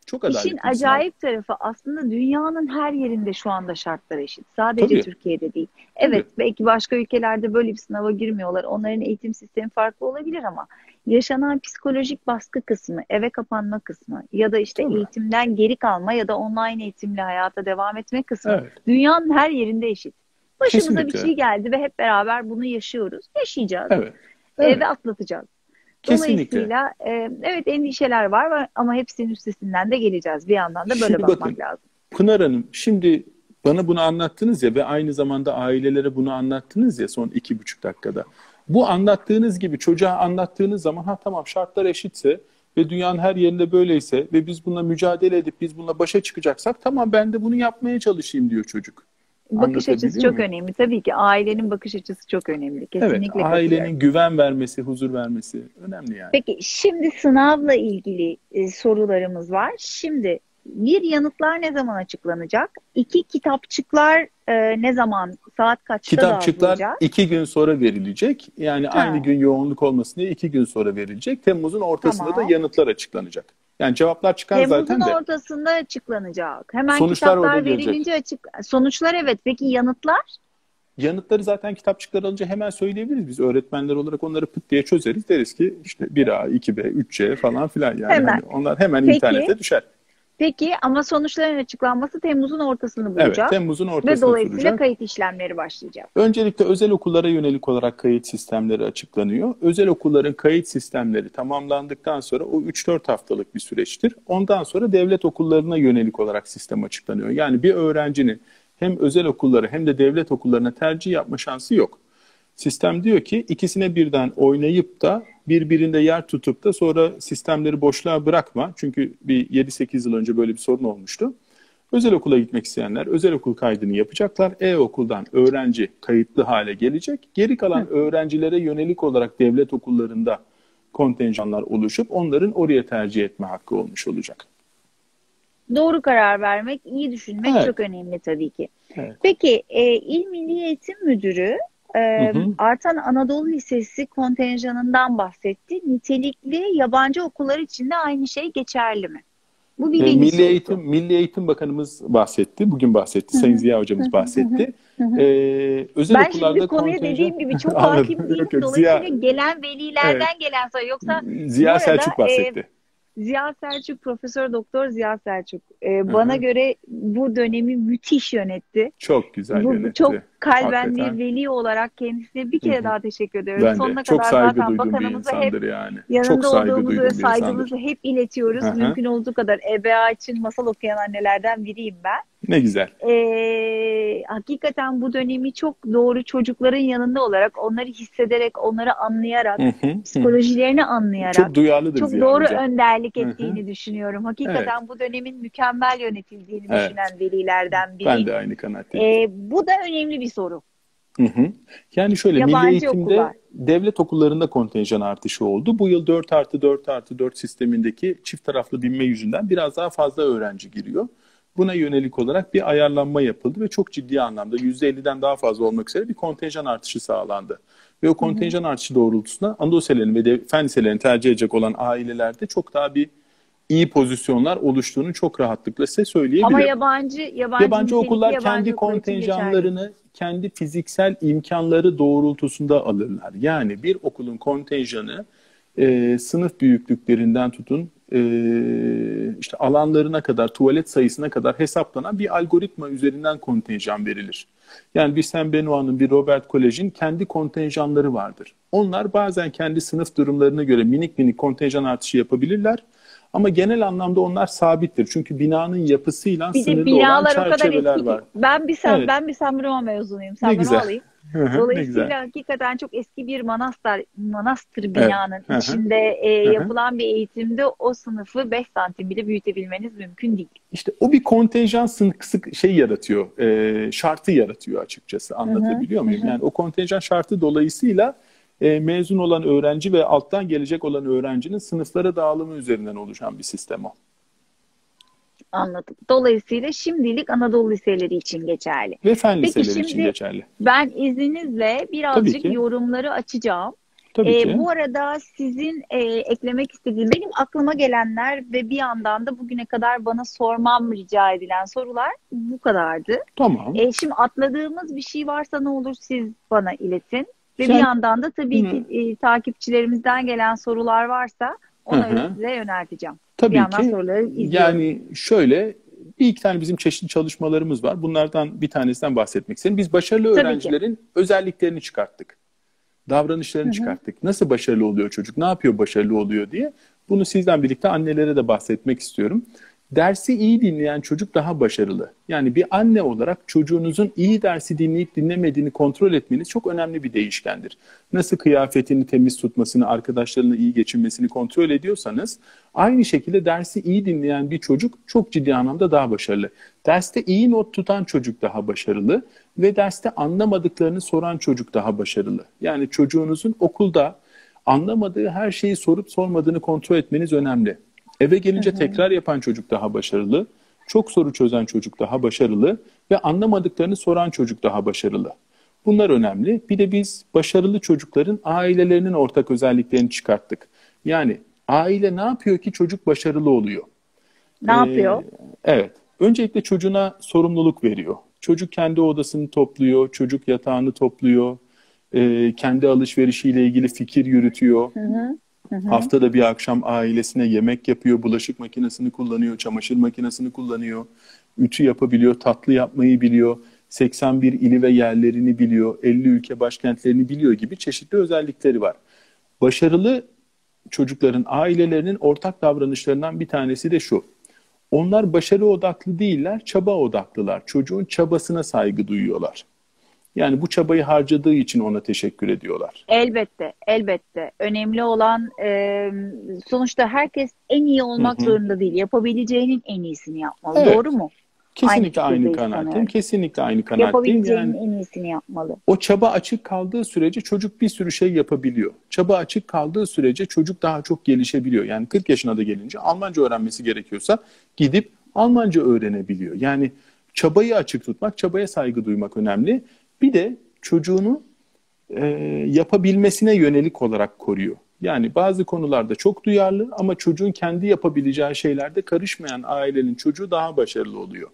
Çok İşin adaletli bir sınav. acayip tarafı aslında dünyanın her yerinde şu anda şartlar eşit. Sadece Tabii. Türkiye'de değil. Evet, Tabii. belki başka ülkelerde böyle bir sınava girmiyorlar. Onların eğitim sistemi farklı olabilir ama yaşanan psikolojik baskı kısmı, eve kapanma kısmı ya da işte Tabii. eğitimden geri kalma ya da online eğitimle hayata devam etme kısmı Evet. dünyanın her yerinde eşit. Başımıza bir Kesinlikle. şey geldi ve hep beraber bunu yaşıyoruz. Yaşayacağız Evet. e, Evet. ve atlatacağız. Kesinlikle. Dolayısıyla e, evet endişeler var ama hepsinin üstesinden de geleceğiz. Bir yandan da böyle Şimdi bakmak bakın, lazım. Pınar Hanım, şimdi bana bunu anlattınız ya ve aynı zamanda ailelere bunu anlattınız ya son iki buçuk dakikada. Bu anlattığınız gibi çocuğa anlattığınız zaman ha tamam şartlar eşitse ve dünyanın her yerinde böyleyse ve biz bununla mücadele edip biz bununla başa çıkacaksak tamam ben de bunu yapmaya çalışayım diyor çocuk. Bakış açısı Anlatabiliyor çok muyum? önemli. Tabii ki ailenin bakış açısı çok önemli. Evet, Kesinlikle katılıyorum. ailenin güven vermesi, huzur vermesi önemli yani. Peki şimdi sınavla ilgili e, sorularımız var. Şimdi bir, yanıtlar ne zaman açıklanacak? İki, kitapçıklar e, ne zaman, saat kaçta Kitapçıklar dağıtılacak? iki gün sonra verilecek. Yani Ha, aynı gün yoğunluk olmasın diye iki gün sonra verilecek. Temmuz'un ortasında da tamam. yanıtlar açıklanacak. Yani cevaplar çıkar Temmuz'un zaten de ortasında açıklanacak. Hemen sonuçlar orada kitaplar gelecek. verilince açık. Sonuçlar evet. Peki yanıtlar? Yanıtları zaten kitapçıklar alınca hemen söyleyebiliriz. Biz öğretmenler olarak onları pıt diye çözeriz. Deriz ki işte bir A, iki B, üç C falan filan yani. Hemen. Hani onlar hemen Peki. internete düşer. Peki ama sonuçların açıklanması Temmuz'un ortasını Evet, bulacak Temmuz'un ve ortasına dolayısıyla soracak. kayıt işlemleri başlayacak. Öncelikle özel okullara yönelik olarak kayıt sistemleri açıklanıyor. Özel okulların kayıt sistemleri tamamlandıktan sonra o üç dört haftalık bir süreçtir. Ondan sonra devlet okullarına yönelik olarak sistem açıklanıyor. Yani bir öğrencinin hem özel okulları hem de devlet okullarına tercih yapma şansı yok. Sistem diyor ki ikisine birden oynayıp da birbirinde yer tutup da sonra sistemleri boşluğa bırakma. Çünkü bir yedi sekiz yıl önce böyle bir sorun olmuştu. Özel okula gitmek isteyenler özel okul kaydını yapacaklar. E-okuldan öğrenci kayıtlı hale gelecek. Geri kalan Hı. öğrencilere yönelik olarak devlet okullarında kontenjanlar oluşup onların oraya tercih etme hakkı olmuş olacak. Doğru karar vermek, iyi düşünmek Evet. çok önemli tabii ki. Evet. Peki e, İl Milli Eğitim Müdürü e, Hı hı. artan Anadolu Lisesi kontenjanından bahsetti. Nitelikli yabancı okullar için de aynı şey geçerli mi? Bu E, birinci Milli sorusu. Eğitim Milli Eğitim Bakanımız bahsetti. Bugün bahsetti. Hı hı. Sayın Ziya Hocamız bahsetti. Hı hı. E, özel Ben okullarda şimdi konuya kontenjan dediğim gibi çok anladım. hakim Yok değilim. yok Dolayısıyla Ziya gelen velilerden evet. gelen soru. Yoksa bu Ziya arada Selçuk e, bahsetti. Ziya Selçuk, Profesör Doktor Ziya Selçuk e, Hı bana hı. göre bu dönemi müthiş yönetti. Çok güzel Bu bu çok yönetti. kalben bir Hakikaten. veli olarak kendisine bir Hı kere hı. daha teşekkür ediyoruz. Ben de Sonuna çok kadar saygı zaten duyduğum bir bakanımıza hep insandır yani. Çok yanında saygı olduğumuzu ve duyduğum bir insandır. saygımızı hep iletiyoruz. Hı hı. Mümkün olduğu kadar E B A için masal okuyan annelerden biriyim ben. Ne güzel. Ee, hakikaten bu dönemi çok doğru çocukların yanında olarak, onları hissederek, onları anlayarak, Hı hı, hı. psikolojilerini anlayarak Çok duyarlıdır çok Ziya doğru Hocam. önderlik Hı hı. ettiğini düşünüyorum. Evet, Hakikaten bu dönemin mükemmel yönetildiğini evet. düşünen velilerden Ben biriyim. de aynı kanaatteyim. Ee, bu da önemli bir soru. Hı hı. Yani şöyle milli Yabancı eğitimde okullar. devlet okullarında kontenjan artışı oldu. Bu yıl dört artı dört artı dört sistemindeki çift taraflı binme yüzünden biraz daha fazla öğrenci giriyor. Buna yönelik olarak bir ayarlanma yapıldı ve çok ciddi anlamda yüzde elliden daha fazla olmak üzere bir kontenjan artışı sağlandı. Ve o kontenjan artışı doğrultusunda Anadolu Liselerini ve de, fen liselerini tercih edecek olan ailelerde çok daha bir iyi pozisyonlar oluştuğunu çok rahatlıkla size söyleyebilirim. Ama yabancı yabancı, Yabancı nitelikli okullar yabancı kendi okullar için geçerli. kontenjanlarını kendi fiziksel imkanları doğrultusunda alırlar. Yani bir okulun kontenjanı e, sınıf büyüklüklerinden tutun e, işte alanlarına kadar, tuvalet sayısına kadar hesaplanan bir algoritma üzerinden kontenjan verilir. Yani bir Saint Benoît'ın, bir Robert Kolej'in kendi kontenjanları vardır. Onlar bazen kendi sınıf durumlarına göre minik minik kontenjan artışı yapabilirler. Ama genel anlamda onlar sabittir. Çünkü binanın yapısıyla Bir de sınırlı olan binalar o kadar çerçeveler eski ki. var. Ben bir sen Evet. ben bir Saint Benoît mezunuyum. Ne Saint güzel. Benoîtlıyım. Hı hı, ne Dolayısıyla güzel. hakikaten çok eski bir manastır manastır Evet. binanın Hı hı. içinde e, Hı hı. yapılan bir eğitimde o sınıfı beş santim bile büyütebilmeniz mümkün değil. İşte o bir kontenjan sık sık şey yaratıyor, e, şartı yaratıyor açıkçası. Hı hı, Anlatabiliyor hı muyum? hı. Yani o kontenjan şartı dolayısıyla e, mezun olan öğrenci ve alttan gelecek olan öğrencinin sınıflara dağılımı üzerinden oluşan bir sistem o. Anladım. Dolayısıyla şimdilik Anadolu liseleri için geçerli. Ve fen Peki liseleri için şimdi geçerli. ben izninizle Tabii birazcık ki. yorumları açacağım. Tabii E, ki. bu arada sizin e, eklemek istediğim, benim aklıma gelenler ve bir yandan da bugüne kadar bana sormam rica edilen sorular bu kadardı. Tamam. E, şimdi atladığımız bir şey varsa ne olur siz bana iletin. Ve bir Yani, yandan da tabii hı. ki e, takipçilerimizden gelen sorular varsa Hı ona hı. size yönelteceğim. Bir Tabii yandan ki. soruları izliyorum. Yani şöyle bir iki tane bizim çeşitli çalışmalarımız var. Bunlardan bir tanesinden bahsetmek istedim. Biz başarılı Tabii ki. öğrencilerin özelliklerini çıkarttık. Davranışlarını Hı hı. çıkarttık. Nasıl başarılı oluyor çocuk? Ne yapıyor başarılı oluyor diye. Bunu sizden birlikte annelere de bahsetmek istiyorum. Dersi iyi dinleyen çocuk daha başarılı. Yani bir anne olarak çocuğunuzun iyi dersi dinleyip dinlemediğini kontrol etmeniz çok önemli bir değişkendir. Nasıl kıyafetini temiz tutmasını, arkadaşlarına iyi geçinmesini kontrol ediyorsanız, aynı şekilde dersi iyi dinleyen bir çocuk çok ciddi anlamda daha başarılı. Derste iyi not tutan çocuk daha başarılı ve derste anlamadıklarını soran çocuk daha başarılı. Yani çocuğunuzun okulda anlamadığı her şeyi sorup sormadığını kontrol etmeniz önemli. Eve gelince Hı hı. tekrar yapan çocuk daha başarılı, çok soru çözen çocuk daha başarılı ve anlamadıklarını soran çocuk daha başarılı. Bunlar önemli. Bir de biz başarılı çocukların ailelerinin ortak özelliklerini çıkarttık. Yani aile ne yapıyor ki çocuk başarılı oluyor? Ne Ee, yapıyor? evet. Öncelikle çocuğuna sorumluluk veriyor. Çocuk kendi odasını topluyor, çocuk yatağını topluyor, e, kendi alışverişiyle ilgili fikir yürütüyor. Hı hı. Hı hı. Haftada bir akşam ailesine yemek yapıyor, bulaşık makinesini kullanıyor, çamaşır makinesini kullanıyor, ütü yapabiliyor, tatlı yapmayı biliyor, seksen bir ili ve yerlerini biliyor, elli ülke başkentlerini biliyor gibi çeşitli özellikleri var. Başarılı çocukların ailelerinin ortak davranışlarından bir tanesi de şu. Onlar başarı odaklı değiller, çaba odaklılar. Çocuğun çabasına saygı duyuyorlar. Yani bu çabayı harcadığı için ona teşekkür ediyorlar. Elbette, elbette. Önemli olan e, sonuçta herkes en iyi olmak Hı hı. zorunda değil. Yapabileceğinin en iyisini yapmalı. Evet. Doğru mu? Kesinlikle Aynı aynı fikirdeyiz kanaatteyim. sanıyorum. Kesinlikle aynı kanaatteyim. Yapabileceğinin Yani en iyisini yapmalı. o çaba açık kaldığı sürece çocuk bir sürü şey yapabiliyor. Çaba açık kaldığı sürece çocuk daha çok gelişebiliyor. Yani kırk yaşına da gelince Almanca öğrenmesi gerekiyorsa gidip Almanca öğrenebiliyor. Yani çabayı açık tutmak, çabaya saygı duymak önemli. Bir de çocuğunu e, yapabilmesine yönelik olarak koruyor. Yani bazı konularda çok duyarlı ama çocuğun kendi yapabileceği şeylerde karışmayan ailenin çocuğu daha başarılı oluyor.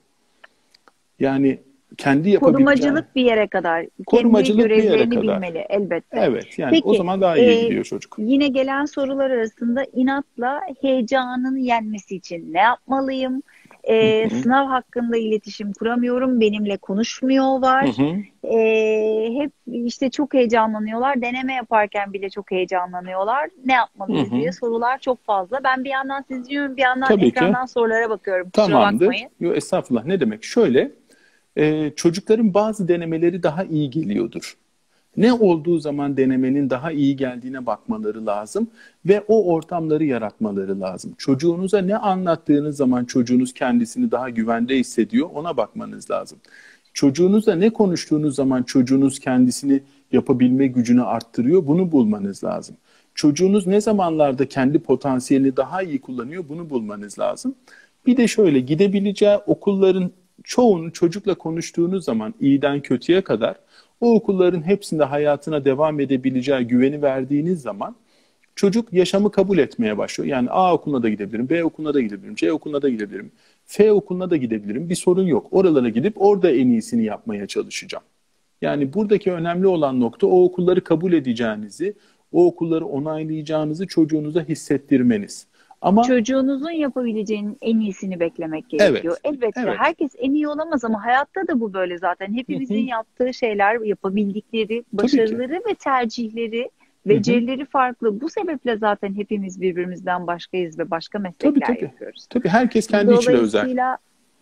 Yani kendi yapabileceği... Korumacılık bir yere kadar. Korumacılık Kendi bir yere görevlerini kadar. bilmeli elbette. Evet, yani Peki, o zaman daha iyi e, gidiyor çocuk. yine gelen sorular arasında inatla heyecanını yenmesi için ne yapmalıyım? E, Hı hı. sınav hakkında iletişim kuramıyorum, benimle konuşmuyor var. Hı hı. E, hep işte çok heyecanlanıyorlar, deneme yaparken bile çok heyecanlanıyorlar. Ne yapmalıyız Hı hı. diye sorular çok fazla. Ben bir yandan sizi dinliyorum, bir yandan Tabii ki. ekrandan sorulara bakıyorum. Kusura Tamamdır. bakmayın. Yo, estağfurullah. Ne demek? Şöyle, e, çocukların bazı denemeleri daha iyi geliyordur. Ne olduğu zaman denemenin daha iyi geldiğine bakmaları lazım ve o ortamları yaratmaları lazım. Çocuğunuza ne anlattığınız zaman çocuğunuz kendisini daha güvende hissediyor, ona bakmanız lazım. Çocuğunuzla ne konuştuğunuz zaman çocuğunuz kendisini yapabilme gücünü arttırıyor, bunu bulmanız lazım. Çocuğunuz ne zamanlarda kendi potansiyelini daha iyi kullanıyor, bunu bulmanız lazım. Bir de şöyle, gidebileceği okulların çoğunu çocukla konuştuğunuz zaman iyiden kötüye kadar o okulların hepsinde hayatına devam edebileceği güveni verdiğiniz zaman çocuk yaşamı kabul etmeye başlıyor. Yani A okuluna da gidebilirim, B okuluna da gidebilirim, C okuluna da gidebilirim, F okuluna da gidebilirim. Bir sorun yok. Oralara gidip orada en iyisini yapmaya çalışacağım. Yani buradaki önemli olan nokta o okulları kabul edeceğinizi, o okulları onaylayacağınızı çocuğunuza hissettirmeniz. Ama Çocuğunuzun yapabileceğinin en iyisini beklemek gerekiyor. Evet, Elbette evet. herkes en iyi olamaz ama hayatta da bu böyle zaten. Hepimizin Hı hı. yaptığı şeyler, yapabildikleri, Tabii ki. başarıları ve tercihleri, becerileri farklı. Bu sebeple zaten hepimiz birbirimizden başkayız ve başka Tabii meslekler tabii. yapıyoruz. Tabii herkes kendi içine özel. Dolayısıyla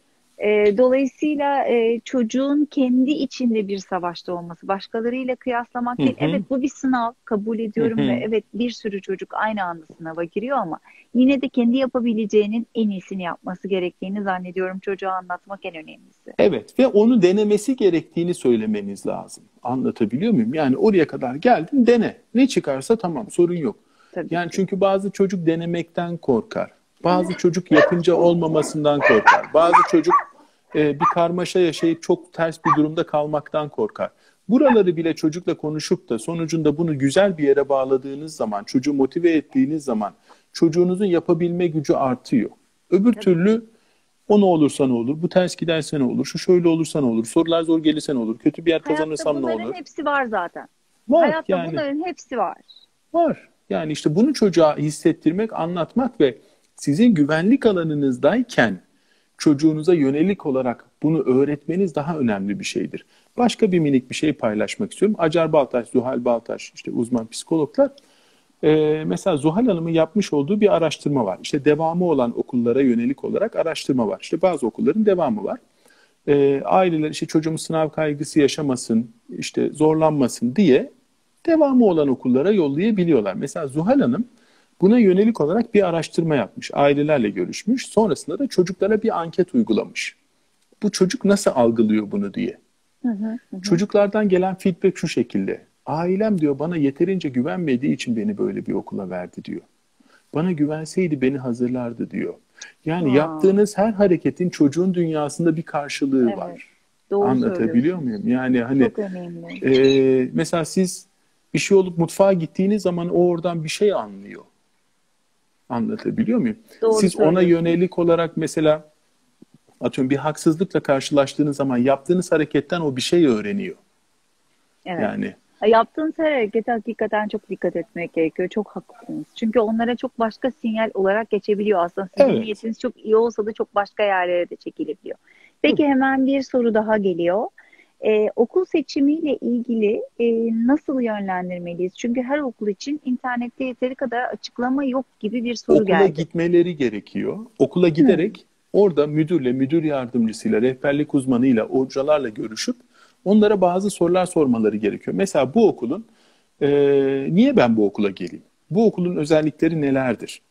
e, dolayısıyla e, çocuğun kendi içinde bir savaşta olması, başkalarıyla kıyaslamak Hı değil. hı. Evet, bu bir sınav, kabul ediyorum Hı hı. ve evet, bir sürü çocuk aynı anda sınava giriyor ama yine de kendi yapabileceğinin en iyisini yapması gerektiğini zannediyorum. Çocuğa anlatmak en önemlisi. Evet ve onu denemesi gerektiğini söylemeniz lazım. Anlatabiliyor muyum? Yani oraya kadar geldin, dene. Ne çıkarsa tamam, sorun yok. Tabii Yani ki. çünkü bazı çocuk denemekten korkar. Bazı çocuk yapınca olmamasından korkar. Bazı çocuk e, bir karmaşa yaşayıp çok ters bir durumda kalmaktan korkar. Buraları bile çocukla konuşup da sonucunda bunu güzel bir yere bağladığınız zaman, çocuğu motive ettiğiniz zaman çocuğunuzun yapabilme gücü artıyor. Öbür Evet. türlü o ne olursa ne olur, bu ters giderse ne olur, şu şöyle olursa ne olur, sorular zor gelirse ne olur, kötü bir yer Hayatta kazanırsam ne bunların olur? hepsi var zaten. Var Hayatta yani. bunların hepsi var. Var. Yani işte bunu çocuğa hissettirmek, anlatmak ve sizin güvenlik alanınızdayken çocuğunuza yönelik olarak bunu öğretmeniz daha önemli bir şeydir. Başka bir minik bir şey paylaşmak istiyorum. Acar Baltaş, Zuhal Baltaş, işte uzman psikologlar. Ee, mesela Zuhal Hanım'ın yapmış olduğu bir araştırma var. İşte devamı olan okullara yönelik olarak araştırma var. İşte bazı okulların devamı var. Ee, aileler işte çocuğum sınav kaygısı yaşamasın, işte zorlanmasın diye devamı olan okullara yollayabiliyorlar. Mesela Zuhal Hanım buna yönelik olarak bir araştırma yapmış. Ailelerle görüşmüş. Sonrasında da çocuklara bir anket uygulamış. Bu çocuk nasıl algılıyor bunu diye. Hı hı, hı. Çocuklardan gelen feedback şu şekilde. Ailem diyor bana yeterince güvenmediği için beni böyle bir okula verdi diyor. Bana güvenseydi beni hazırlardı diyor. Yani Wow. yaptığınız her hareketin çocuğun dünyasında bir karşılığı Evet, var. doğru Anlatabiliyor söylüyorsun. muyum? Yani hani Çok önemli. e, mesela siz bir şey olup mutfağa gittiğiniz zaman o oradan bir şey anlıyor. Anlatabiliyor muyum? Doğru Siz ona söylüyorsun. yönelik olarak mesela atıyorum bir haksızlıkla karşılaştığınız zaman yaptığınız hareketten o bir şey öğreniyor. Evet. Yani Yaptığınız her harekete hakikaten çok dikkat etmek gerekiyor. Çok haklısınız. Çünkü onlara çok başka sinyal olarak geçebiliyor. Aslında sizin evet. niyetiniz çok iyi olsa da çok başka yerlere de çekilebiliyor. Peki Tabii. hemen bir soru daha geliyor. Ee, okul seçimiyle ilgili e, nasıl yönlendirmeliyiz? Çünkü her okul için internette yeteri kadar açıklama yok gibi bir soru Okula geldi. gitmeleri gerekiyor. Okula Hı. giderek orada müdürle, müdür yardımcısıyla, rehberlik uzmanıyla, hocalarla görüşüp onlara bazı sorular sormaları gerekiyor. Mesela bu okulun e, niye ben bu okula geleyim? Bu okulun özellikleri nelerdir?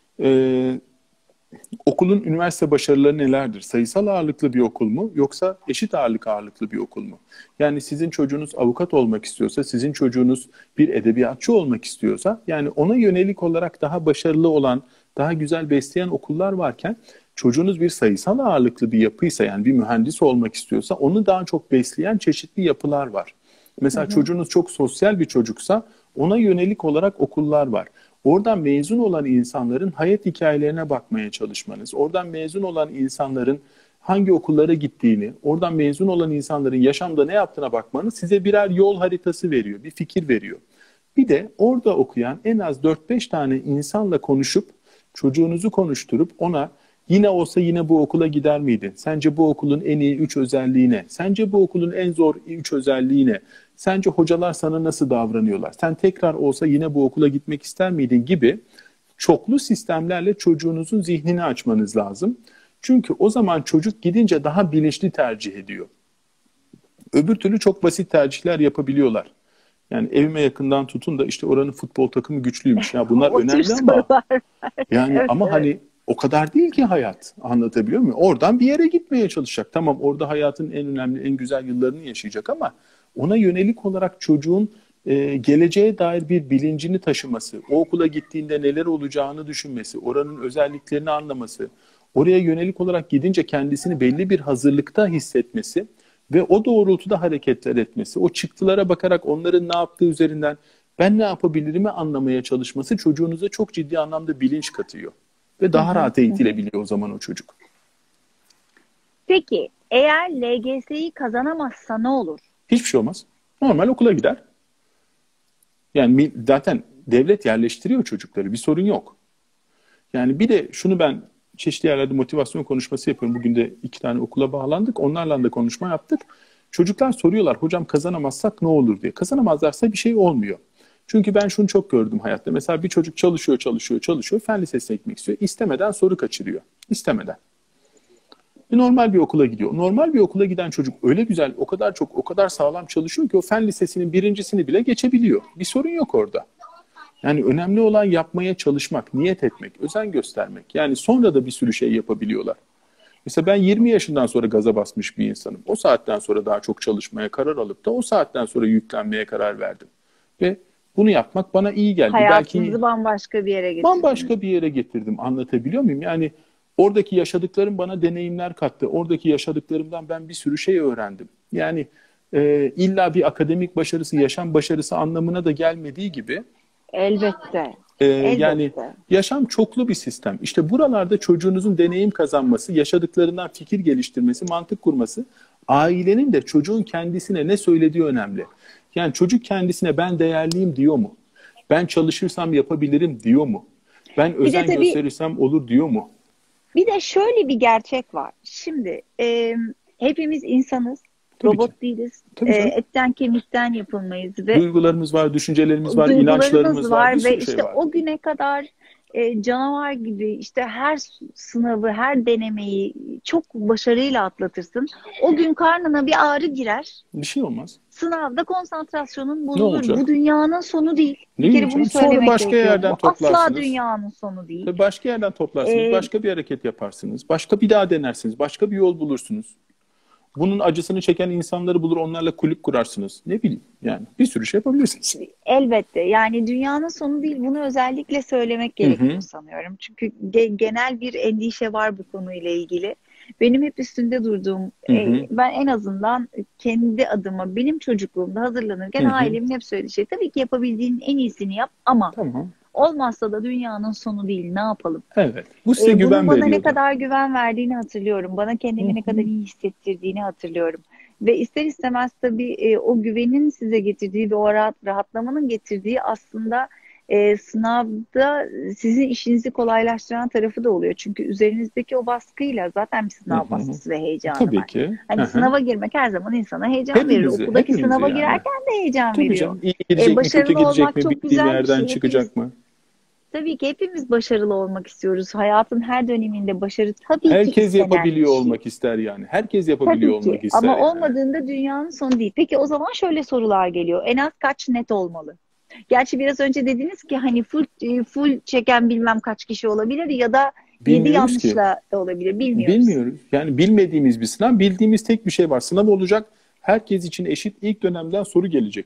E, Okulun üniversite başarıları nelerdir? Sayısal ağırlıklı bir okul mu yoksa eşit ağırlık ağırlıklı bir okul mu? Yani sizin çocuğunuz avukat olmak istiyorsa, sizin çocuğunuz bir edebiyatçı olmak istiyorsa, yani ona yönelik olarak daha başarılı olan, daha güzel besleyen okullar varken çocuğunuz bir sayısal ağırlıklı bir yapıysa, yani bir mühendis olmak istiyorsa onu daha çok besleyen çeşitli yapılar var. Mesela Hı hı. çocuğunuz çok sosyal bir çocuksa ona yönelik olarak okullar var. Oradan mezun olan insanların hayat hikayelerine bakmaya çalışmanız, oradan mezun olan insanların hangi okullara gittiğini, oradan mezun olan insanların yaşamda ne yaptığına bakmanız size birer yol haritası veriyor, bir fikir veriyor. Bir de orada okuyan en az dört beş tane insanla konuşup, çocuğunuzu konuşturup ona yine olsa yine bu okula gider miydin? Sence bu okulun en iyi üç özelliği ne? Sence bu okulun en zor üç özelliği ne? Sence hocalar sana nasıl davranıyorlar? Sen tekrar olsa yine bu okula gitmek ister miydin gibi çoklu sistemlerle çocuğunuzun zihnini açmanız lazım. Çünkü o zaman çocuk gidince daha bilinçli tercih ediyor. Öbür türlü çok basit tercihler yapabiliyorlar. Yani evime yakından tutun da işte oranın futbol takımı güçlüymüş. Ya bunlar O tür önemli ama sorular var. yani Evet, ama evet. hani o kadar değil ki hayat. Anlatabiliyor muyum? Oradan bir yere gitmeye çalışacak. Tamam, orada hayatın en önemli, en güzel yıllarını yaşayacak ama ona yönelik olarak çocuğun e, geleceğe dair bir bilincini taşıması, o okula gittiğinde neler olacağını düşünmesi, oranın özelliklerini anlaması, oraya yönelik olarak gidince kendisini belli bir hazırlıkta hissetmesi ve o doğrultuda hareketler etmesi, o çıktılara bakarak onların ne yaptığı üzerinden ben ne yapabilirimi anlamaya çalışması çocuğunuza çok ciddi anlamda bilinç katıyor. Ve daha rahat eğitilebiliyor o zaman o çocuk. Peki eğer L G S'yi kazanamazsa ne olur? Hiçbir şey olmaz. Normal okula gider. Yani zaten devlet yerleştiriyor çocukları. Bir sorun yok. Yani bir de şunu ben çeşitli yerlerde motivasyon konuşması yapıyorum. Bugün de iki tane okula bağlandık. Onlarla da konuşma yaptık. Çocuklar soruyorlar, hocam kazanamazsak ne olur diye. Kazanamazlarsa bir şey olmuyor. Çünkü ben şunu çok gördüm hayatta. Mesela bir çocuk çalışıyor, çalışıyor, çalışıyor. Fen lisesine gitmek istiyor. İstemeden soru kaçırıyor. İstemeden. Bir normal bir okula gidiyor. Normal bir okula giden çocuk öyle güzel, o kadar çok, o kadar sağlam çalışıyor ki o fen lisesinin birincisini bile geçebiliyor. Bir sorun yok orada. Yani önemli olan yapmaya çalışmak, niyet etmek, özen göstermek. Yani sonra da bir sürü şey yapabiliyorlar. Mesela ben yirmi yaşından sonra gaza basmış bir insanım. O saatten sonra daha çok çalışmaya karar alıp da o saatten sonra yüklenmeye karar verdim. Ve bunu yapmak bana iyi geldi. Hayatınızı Belki bambaşka bir yere getirdiniz. bambaşka bir yere getirdim. Anlatabiliyor muyum? Yani Oradaki yaşadıklarım bana deneyimler kattı. Oradaki yaşadıklarımdan ben bir sürü şey öğrendim. Yani e, illa bir akademik başarısı, yaşam başarısı anlamına da gelmediği gibi Elbette. e, yani Elbette. yaşam çoklu bir sistem. İşte buralarda çocuğunuzun deneyim kazanması, yaşadıklarından fikir geliştirmesi, mantık kurması, ailenin de çocuğun kendisine ne söylediği önemli. Yani çocuk kendisine ben değerliyim diyor mu? Ben çalışırsam yapabilirim diyor mu? Ben Bir de özen tabii gösterirsem olur diyor mu? bir de şöyle bir gerçek var. Şimdi e, hepimiz insanız. Tabii Robot ki. değiliz. Tabii E, canım. etten kemikten yapılmayız ve Duygularımız var, düşüncelerimiz var, duygularımız inançlarımız var, var bir ve sürü işte şey var. o güne kadar e, canavar gibi işte her s- sınavı, her denemeyi çok başarıyla atlatırsın. O gün karnına bir ağrı girer. Bir şey olmaz. Sınavda konsantrasyonun Ne bozulur. olacak? Bu dünyanın sonu değil. Bir Değil kere mi bunu canım? Sonra söylemek başka gerekiyor. yerden Bu asla toplarsınız. dünyanın sonu değil. Tabii başka yerden toplarsınız, E, başka bir hareket yaparsınız, başka bir daha denersiniz, başka bir yol bulursunuz. Bunun acısını çeken insanları bulur, onlarla kulüp kurarsınız. Ne bileyim yani bir sürü şey yapabilirsiniz. Elbette yani dünyanın sonu değil, bunu özellikle söylemek Hı hı. gerekiyor sanıyorum. Çünkü ge- genel bir endişe var bu konuyla ilgili. Benim hep üstünde durduğum, Hı e, hı. ben en azından kendi adıma benim çocukluğumda hazırlanırken Hı hı. ailemin hep söylediği şey, tabii ki yapabildiğin en iyisini yap ama Tamam. olmazsa da dünyanın sonu değil, ne yapalım? Evet. Bu size E, bunun güven bana ne veriyordu. kadar güven verdiğini hatırlıyorum. Bana Hı kendimi ne kadar hı. iyi hissettirdiğini hatırlıyorum. Ve ister istemez tabii e, o güvenin size getirdiği ve o rahat, rahatlamanın getirdiği aslında e, sınavda sizin işinizi kolaylaştıran tarafı da oluyor. Çünkü üzerinizdeki o baskıyla zaten bir Hı sınav hı. baskısı ve heyecanı Tabii var. ki. Hı Hani hı. sınava girmek her zaman insana heyecan verir. Hepimizi, Okuldaki hepimizi sınava yani. girerken de heyecan Tabii veriyor. canım. İyi E, gidecek mi, kötü başarılı gidecek olmak mi, çok bildiğim güzel bir yerden şey. Hepimiz çıkacak mı? Tabii ki hepimiz başarılı olmak istiyoruz. Hayatın her döneminde başarı tabii ki Herkes istenen bir yapabiliyor şey. olmak ister yani. Herkes yapabiliyor Tabii olmak ki ister ama yani. olmadığında dünyanın sonu değil. Peki o zaman şöyle sorular geliyor. En az kaç net olmalı? Gerçi biraz önce dediniz ki hani full e, full çeken bilmem kaç kişi olabilir ya da yedi Bilmiyoruz ki. yanlışla da olabilir. Bilmiyoruz. Bilmiyoruz. Yani bilmediğimiz bir sınav. Bildiğimiz tek bir şey var. Sınav olacak. Herkes için eşit ilk dönemden soru gelecek.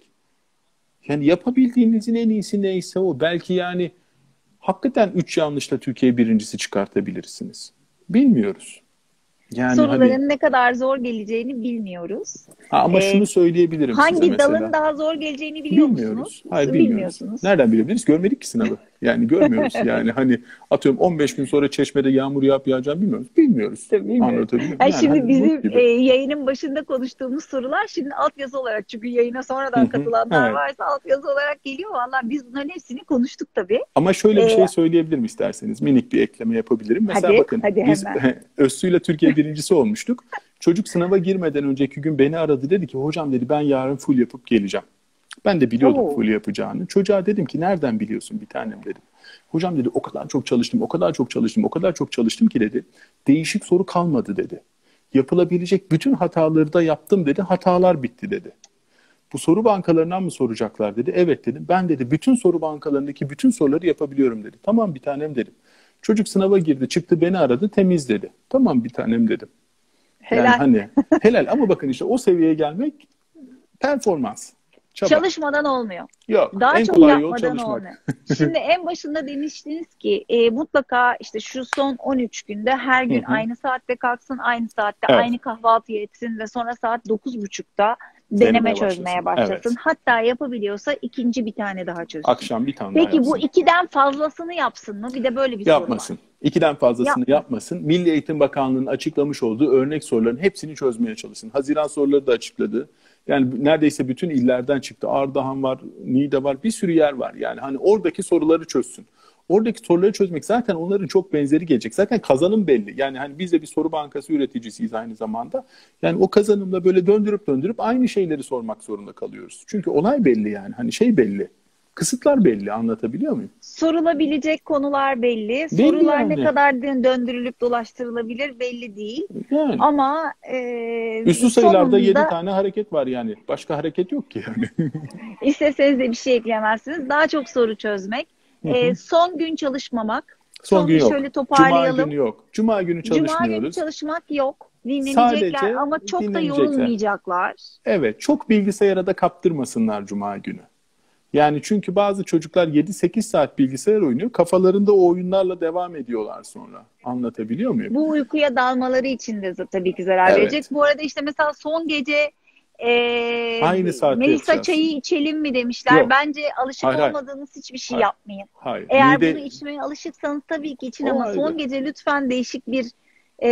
Yani yapabildiğinizin en iyisi neyse o. Belki yani hakikaten üç yanlışla Türkiye birincisi çıkartabilirsiniz. Bilmiyoruz. Yani hani Soruların ne kadar zor geleceğini bilmiyoruz. ha, ama Ee, şunu söyleyebilirim size hangi dalın mesela. daha zor geleceğini biliyor musunuz? Bilmiyoruz. Hayır bilmiyoruz. Bilmiyorsunuz. Nereden bilebiliriz? Görmedik ki sınavı. Yani görmüyoruz. Yani hani atıyorum on beş gün sonra Çeşme'de yağmur yağıp yağacağını bilmiyoruz. Bilmiyoruz. Tabii bilmiyorum. Anlatabiliyor muyum? Yani Yani şimdi hani bizim bu gibi. e, yayının başında konuştuğumuz sorular şimdi altyazı olarak, çünkü yayına Hı sonradan hı. katılanlar Evet. varsa altyazı olarak geliyor. Valla biz bunların hepsini konuştuk tabii. Ama şöyle bir E, şey söyleyebilirim isterseniz. Minik bir ekleme yapabilirim. Mesela hadi bakın hadi biz hemen. Özsu'yla Türkiye birincisi olmuştuk. Çocuk sınava girmeden önceki gün beni aradı. Dedi ki hocam dedi ben yarın full yapıp geleceğim. Ben de biliyordum Oo. full yapacağını. Çocuğa dedim ki nereden biliyorsun bir tanem dedim. Hocam dedi o kadar çok çalıştım, o kadar çok çalıştım, o kadar çok çalıştım ki dedi. Değişik soru kalmadı dedi. Yapılabilecek bütün hataları da yaptım dedi. Hatalar bitti dedi. Bu soru bankalarından mı soracaklar dedi. Evet dedim. Ben dedi bütün soru bankalarındaki bütün soruları yapabiliyorum dedi. Tamam bir tanem dedim. Çocuk sınava girdi, çıktı beni aradı, temiz dedi. Tamam bir tanem dedim. Yani Helal. hani helal ama bakın işte o seviyeye gelmek performans, çaba. Çalışmadan olmuyor. Yok, Daha en çok kolay yol yapmadan olmuyor. çalışmak. Şimdi en başında demiştiniz ki e, mutlaka işte şu son on üç günde her Hı gün hı. aynı saatte kalksın, aynı saatte Evet. aynı kahvaltıyı etsin ve sonra saat dokuz buçukta deneme Denemeye çözmeye başlasın. başlasın. Evet. Hatta yapabiliyorsa ikinci bir tane daha çözsün. Akşam bir tane daha Peki bu yapsın. ikiden fazlasını yapsın mı? Bir de böyle bir soru var. Yapmasın. İkiden fazlasını Yapmasın. yapmasın. Milli Eğitim Bakanlığı'nın açıklamış olduğu örnek soruların hepsini çözmeye çalışsın. Haziran soruları da açıkladı. Yani neredeyse bütün illerden çıktı. Ardahan var, Niğde var, bir sürü yer var. Yani hani oradaki soruları çözsün. Oradaki soruları çözmek zaten onların çok benzeri gelecek. Zaten kazanım belli. Yani hani biz de bir soru bankası üreticisiyiz aynı zamanda. Yani o kazanımla böyle döndürüp döndürüp aynı şeyleri sormak zorunda kalıyoruz. Çünkü olay belli yani. Hani şey belli. Kısıtlar belli. Anlatabiliyor muyum? Sorulabilecek konular belli. Belli Sorular yani. ne kadar dö- döndürülüp dolaştırılabilir belli değil. Yani. Ama e, Üslü sayılarda yedi sonunda tane hareket var yani. Başka hareket yok ki yani. isteseniz de bir şey ekleyemezsiniz. Daha çok soru çözmek. Hı E, hı. son gün çalışmamak. Son Son gün gün yok. şöyle Cuma toparlayalım. günü yok. Cuma günü Cuma günü çalışmıyoruz. çalışmak yok. Dinlenecekler Sadece ama çok da dinlenecekler. yorulmayacaklar. Evet, çok bilgisayara da kaptırmasınlar Cuma günü. Yani çünkü bazı çocuklar yedi sekiz saat bilgisayar oynuyor. Kafalarında o oyunlarla devam ediyorlar sonra. Anlatabiliyor muyum? Bu uykuya dalmaları için de tabii ki zarar Evet. verecek. Bu arada işte mesela son gece e, Aynı saatte Melisa yatacağız. çayı içelim mi demişler. Yok. Bence alışık Hayır, hayır. olmadığınız hiçbir şey Hayır. yapmayın. Hayır. Eğer Mide- bunu içmeye alışıksanız tabii ki için O ama ayrı. son gece lütfen değişik bir e,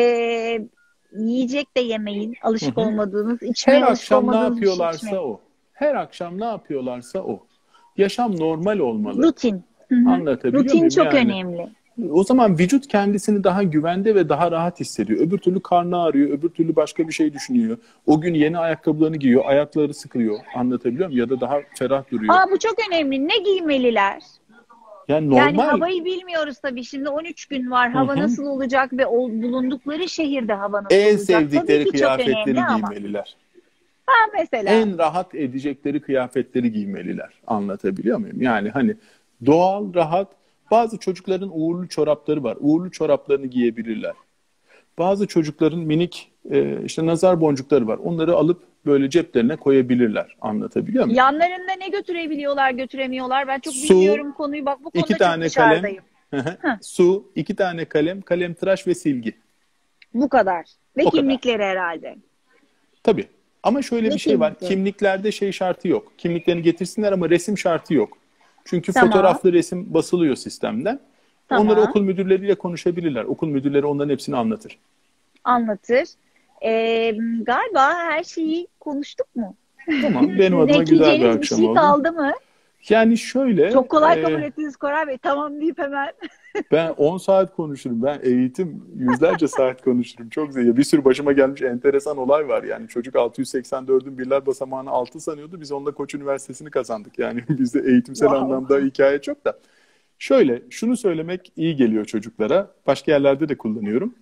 yiyecek de yemeyin. Alışık Hı hı. olmadığınız, içmeye Her alışık akşam ne olmadığınız bir şey yapıyorlarsa içmeyin. o. Her akşam ne yapıyorlarsa o. Yaşam normal olmalı. Rutin. Hı hı. Anlatabiliyor Rutin muyum? çok Yani önemli. o zaman vücut kendisini daha güvende ve daha rahat hissediyor. Öbür türlü karnı ağrıyor, öbür türlü başka bir şey düşünüyor. O gün yeni ayakkabılarını giyiyor, ayakları sıkılıyor. Anlatabiliyor muyum? Ya da daha ferah duruyor. Aa, bu çok önemli. Ne giymeliler? Yani Yani normal. havayı bilmiyoruz tabii. Şimdi on üç gün var. Hava Hı hı. nasıl olacak ve o bulundukları şehirde hava nasıl En olacak? sevdikleri Tabii ki çok kıyafetleri önemli ama. giymeliler. Ha mesela. En rahat edecekleri kıyafetleri giymeliler. Anlatabiliyor muyum? Yani hani doğal, rahat. Bazı çocukların uğurlu çorapları var. Uğurlu çoraplarını giyebilirler. Bazı çocukların minik e, işte nazar boncukları var. Onları alıp böyle ceplerine koyabilirler. Anlatabiliyor muyum? Yanlarında ne götürebiliyorlar, götüremiyorlar? Ben çok Su, bilmiyorum konuyu. Bak bu konuda iki çok tane dışarıdayım. kalem, su, iki tane kalem, kalem tıraş ve silgi. Bu kadar. Ve O kadar. kimlikleri herhalde. Tabii. Ama şöyle Ne bir şey var. kimlikleri? Kimliklerde şey şartı yok. Kimliklerini getirsinler ama resim şartı yok. Çünkü Tamam. fotoğraflı resim basılıyor sistemden. Tamam. Onları okul müdürleriyle konuşabilirler. Okul müdürleri onların hepsini anlatır. Anlatır. Ee, galiba her şeyi konuştuk mu? Tamam. Benim adıma güzel bir Ekleyeceğiniz bir akşam şey oldu. kaldı mı? Yani şöyle. Çok kolay e, kabul ettiniz Koray Bey. Tamam deyip hemen. Ben on saat konuşurum. Ben eğitim yüzlerce saat konuşurum. Çok zeki. Bir sürü başıma gelmiş enteresan olay var. Yani çocuk altı yüz seksen dördün birler basamağını altı sanıyordu. Biz onunla Koç Üniversitesi'ni kazandık. Yani bizde eğitimsel Wow. anlamda hikaye çok da. Şöyle, şunu söylemek iyi geliyor çocuklara. Başka yerlerde de kullanıyorum.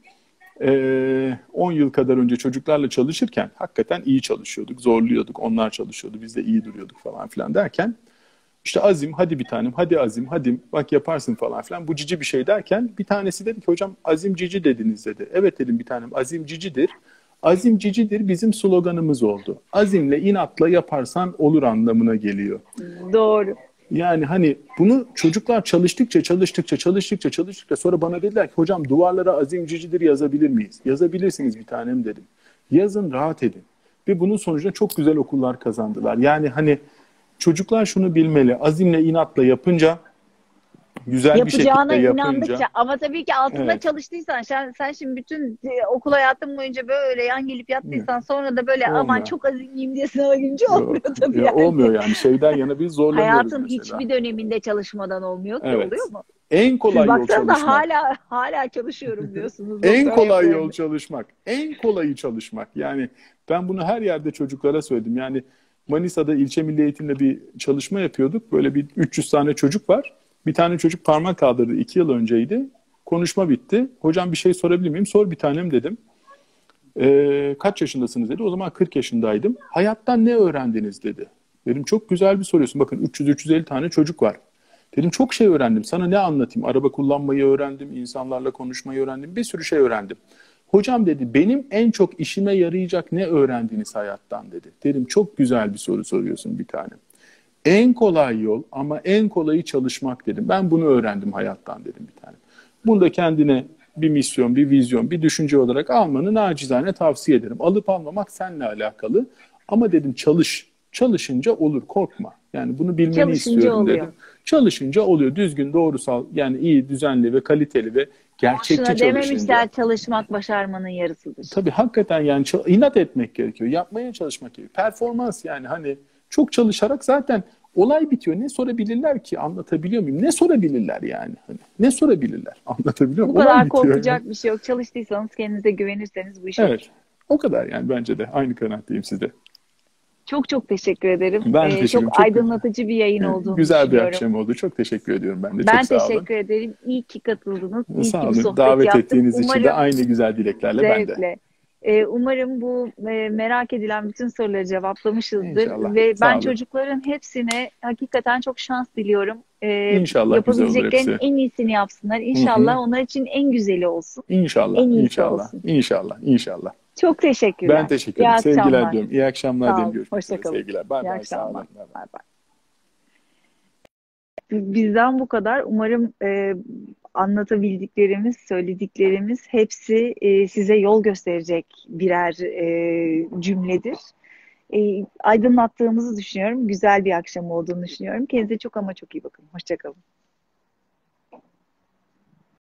Ee, on yıl kadar önce çocuklarla çalışırken hakikaten iyi çalışıyorduk. Zorluyorduk. Onlar çalışıyordu. Biz de iyi duruyorduk falan filan derken İşte Azim, hadi bir tanem, hadi Azim, hadi bak yaparsın falan filan. Bu cici bir şey derken bir tanesi dedi ki hocam Azim cici dediniz dedi. Evet dedim bir tanem, Azim cicidir. Azim cicidir bizim sloganımız oldu. Azimle inatla yaparsan olur anlamına geliyor. Doğru. Yani hani bunu çocuklar çalıştıkça çalıştıkça çalıştıkça çalıştıkça sonra bana dediler ki hocam duvarlara Azim cicidir yazabilir miyiz? Yazabilirsiniz bir tanem dedim. Yazın, rahat edin. Ve bunun sonucunda çok güzel okullar kazandılar. Yani hani çocuklar şunu bilmeli. Azimle, inatla yapınca, güzel bir şekilde Yapacağına yapınca. inandıkça ama tabii ki altında Evet. çalıştıysan sen, sen şimdi bütün e, okul hayatın boyunca böyle yan gelip yattıysan sonra da böyle Olmuyor. aman çok azimliyim diye sınava girince olmuyor tabii Ya, yani. olmuyor yani. Şeyden yana biz zorlanıyoruz Hayatın mesela. hiçbir döneminde çalışmadan olmuyor ki, Evet. oluyor mu? En kolay Siz yol baksanıza çalışmak. hala hala çalışıyorum diyorsunuz. En doktora kolay yapıyorum. yol çalışmak. En kolayı çalışmak. Yani ben bunu her yerde çocuklara söyledim. Yani Manisa'da ilçe milli eğitimle bir çalışma yapıyorduk. Böyle bir üç yüz tane çocuk var. Bir tane çocuk parmak kaldırdı. iki yıl önceydi. Konuşma bitti. Hocam bir şey sorabilir miyim? Sor bir tanem dedim. Ee, kaç yaşındasınız dedi. O zaman kırk yaşındaydım. Hayattan ne öğrendiniz dedi. Dedim çok güzel bir soruyorsun. Bakın üç yüz üç yüz elli tane çocuk var. Dedim çok şey öğrendim. Sana ne anlatayım? Araba kullanmayı öğrendim. İnsanlarla konuşmayı öğrendim. Bir sürü şey öğrendim. Hocam dedi benim en çok işime yarayacak ne öğrendiniz hayattan dedi. Dedim çok güzel bir soru soruyorsun bir tanem. En kolay yol ama en kolayı çalışmak dedim. Ben bunu öğrendim hayattan dedim bir tane. Bunda kendine bir misyon, bir vizyon, bir düşünce olarak almanı nacizane tavsiye ederim. Alıp almamak seninle alakalı. Ama dedim çalış. Çalışınca olur, korkma. Yani bunu bilmeni Çalışınca istiyorum oluyor. dedim. Çalışınca oluyor. Düzgün, doğrusal, yani iyi, düzenli ve kaliteli ve gerçekçi Şuna çalışınca. dememişler çalışmak başarmanın yarısıdır. Tabii hakikaten yani ça- inat etmek gerekiyor. Yapmaya çalışmak gerekiyor. Performans yani hani çok çalışarak zaten olay bitiyor. Ne sorabilirler ki? Anlatabiliyor muyum? Ne sorabilirler yani? Hani ne sorabilirler? Anlatabiliyor Bu muyum? kadar Olay bitiyor korkacak yani. bir şey yok. Çalıştıysanız kendinize güvenirseniz bu iş olur. Evet. O kadar yani bence de. Aynı kanaatteyim sizde. Çok çok teşekkür ederim. Ben Ee, teşekkür çok ederim. Çok aydınlatıcı bir yayın olduğunu Güzel bir düşünüyorum. akşam oldu. Çok teşekkür ediyorum ben de. Ben çok sağ olun. teşekkür ederim. İyi ki katıldınız. İyi Sağ ki bu olun. sohbet Davet yaptık. ettiğiniz için de Umarım aynı güzel dileklerle ben de. zevkle. Ee, umarım bu e, merak edilen bütün soruları cevaplamışızdır. İnşallah. Ve Sağ ben olun. çocukların hepsine hakikaten çok şans diliyorum. Ee, İnşallah güzel olur yapabileceklerin hepsi. en iyisini yapsınlar. İnşallah Hı hı. onlar için en güzeli olsun. İnşallah. En iyisi İnşallah. olsun. İnşallah. İnşallah. Çok teşekkürler. Ben teşekkür İyi ederim. Sevgiler akşamlar. diliyorum. İyi akşamlar Sağ diliyorum. olun. Görüşmek üzere. Hoşça kalın. Sevgiler. Bay İyi bay. Sağ olun. akşamlar. Bay bay. Bay bay. Bizden bu kadar. Umarım e, anlatabildiklerimiz, söylediklerimiz hepsi e, size yol gösterecek birer e, cümledir. E, aydınlattığımızı düşünüyorum. Güzel bir akşam olduğunu düşünüyorum. Kendinize çok ama çok iyi bakın. Hoşça kalın.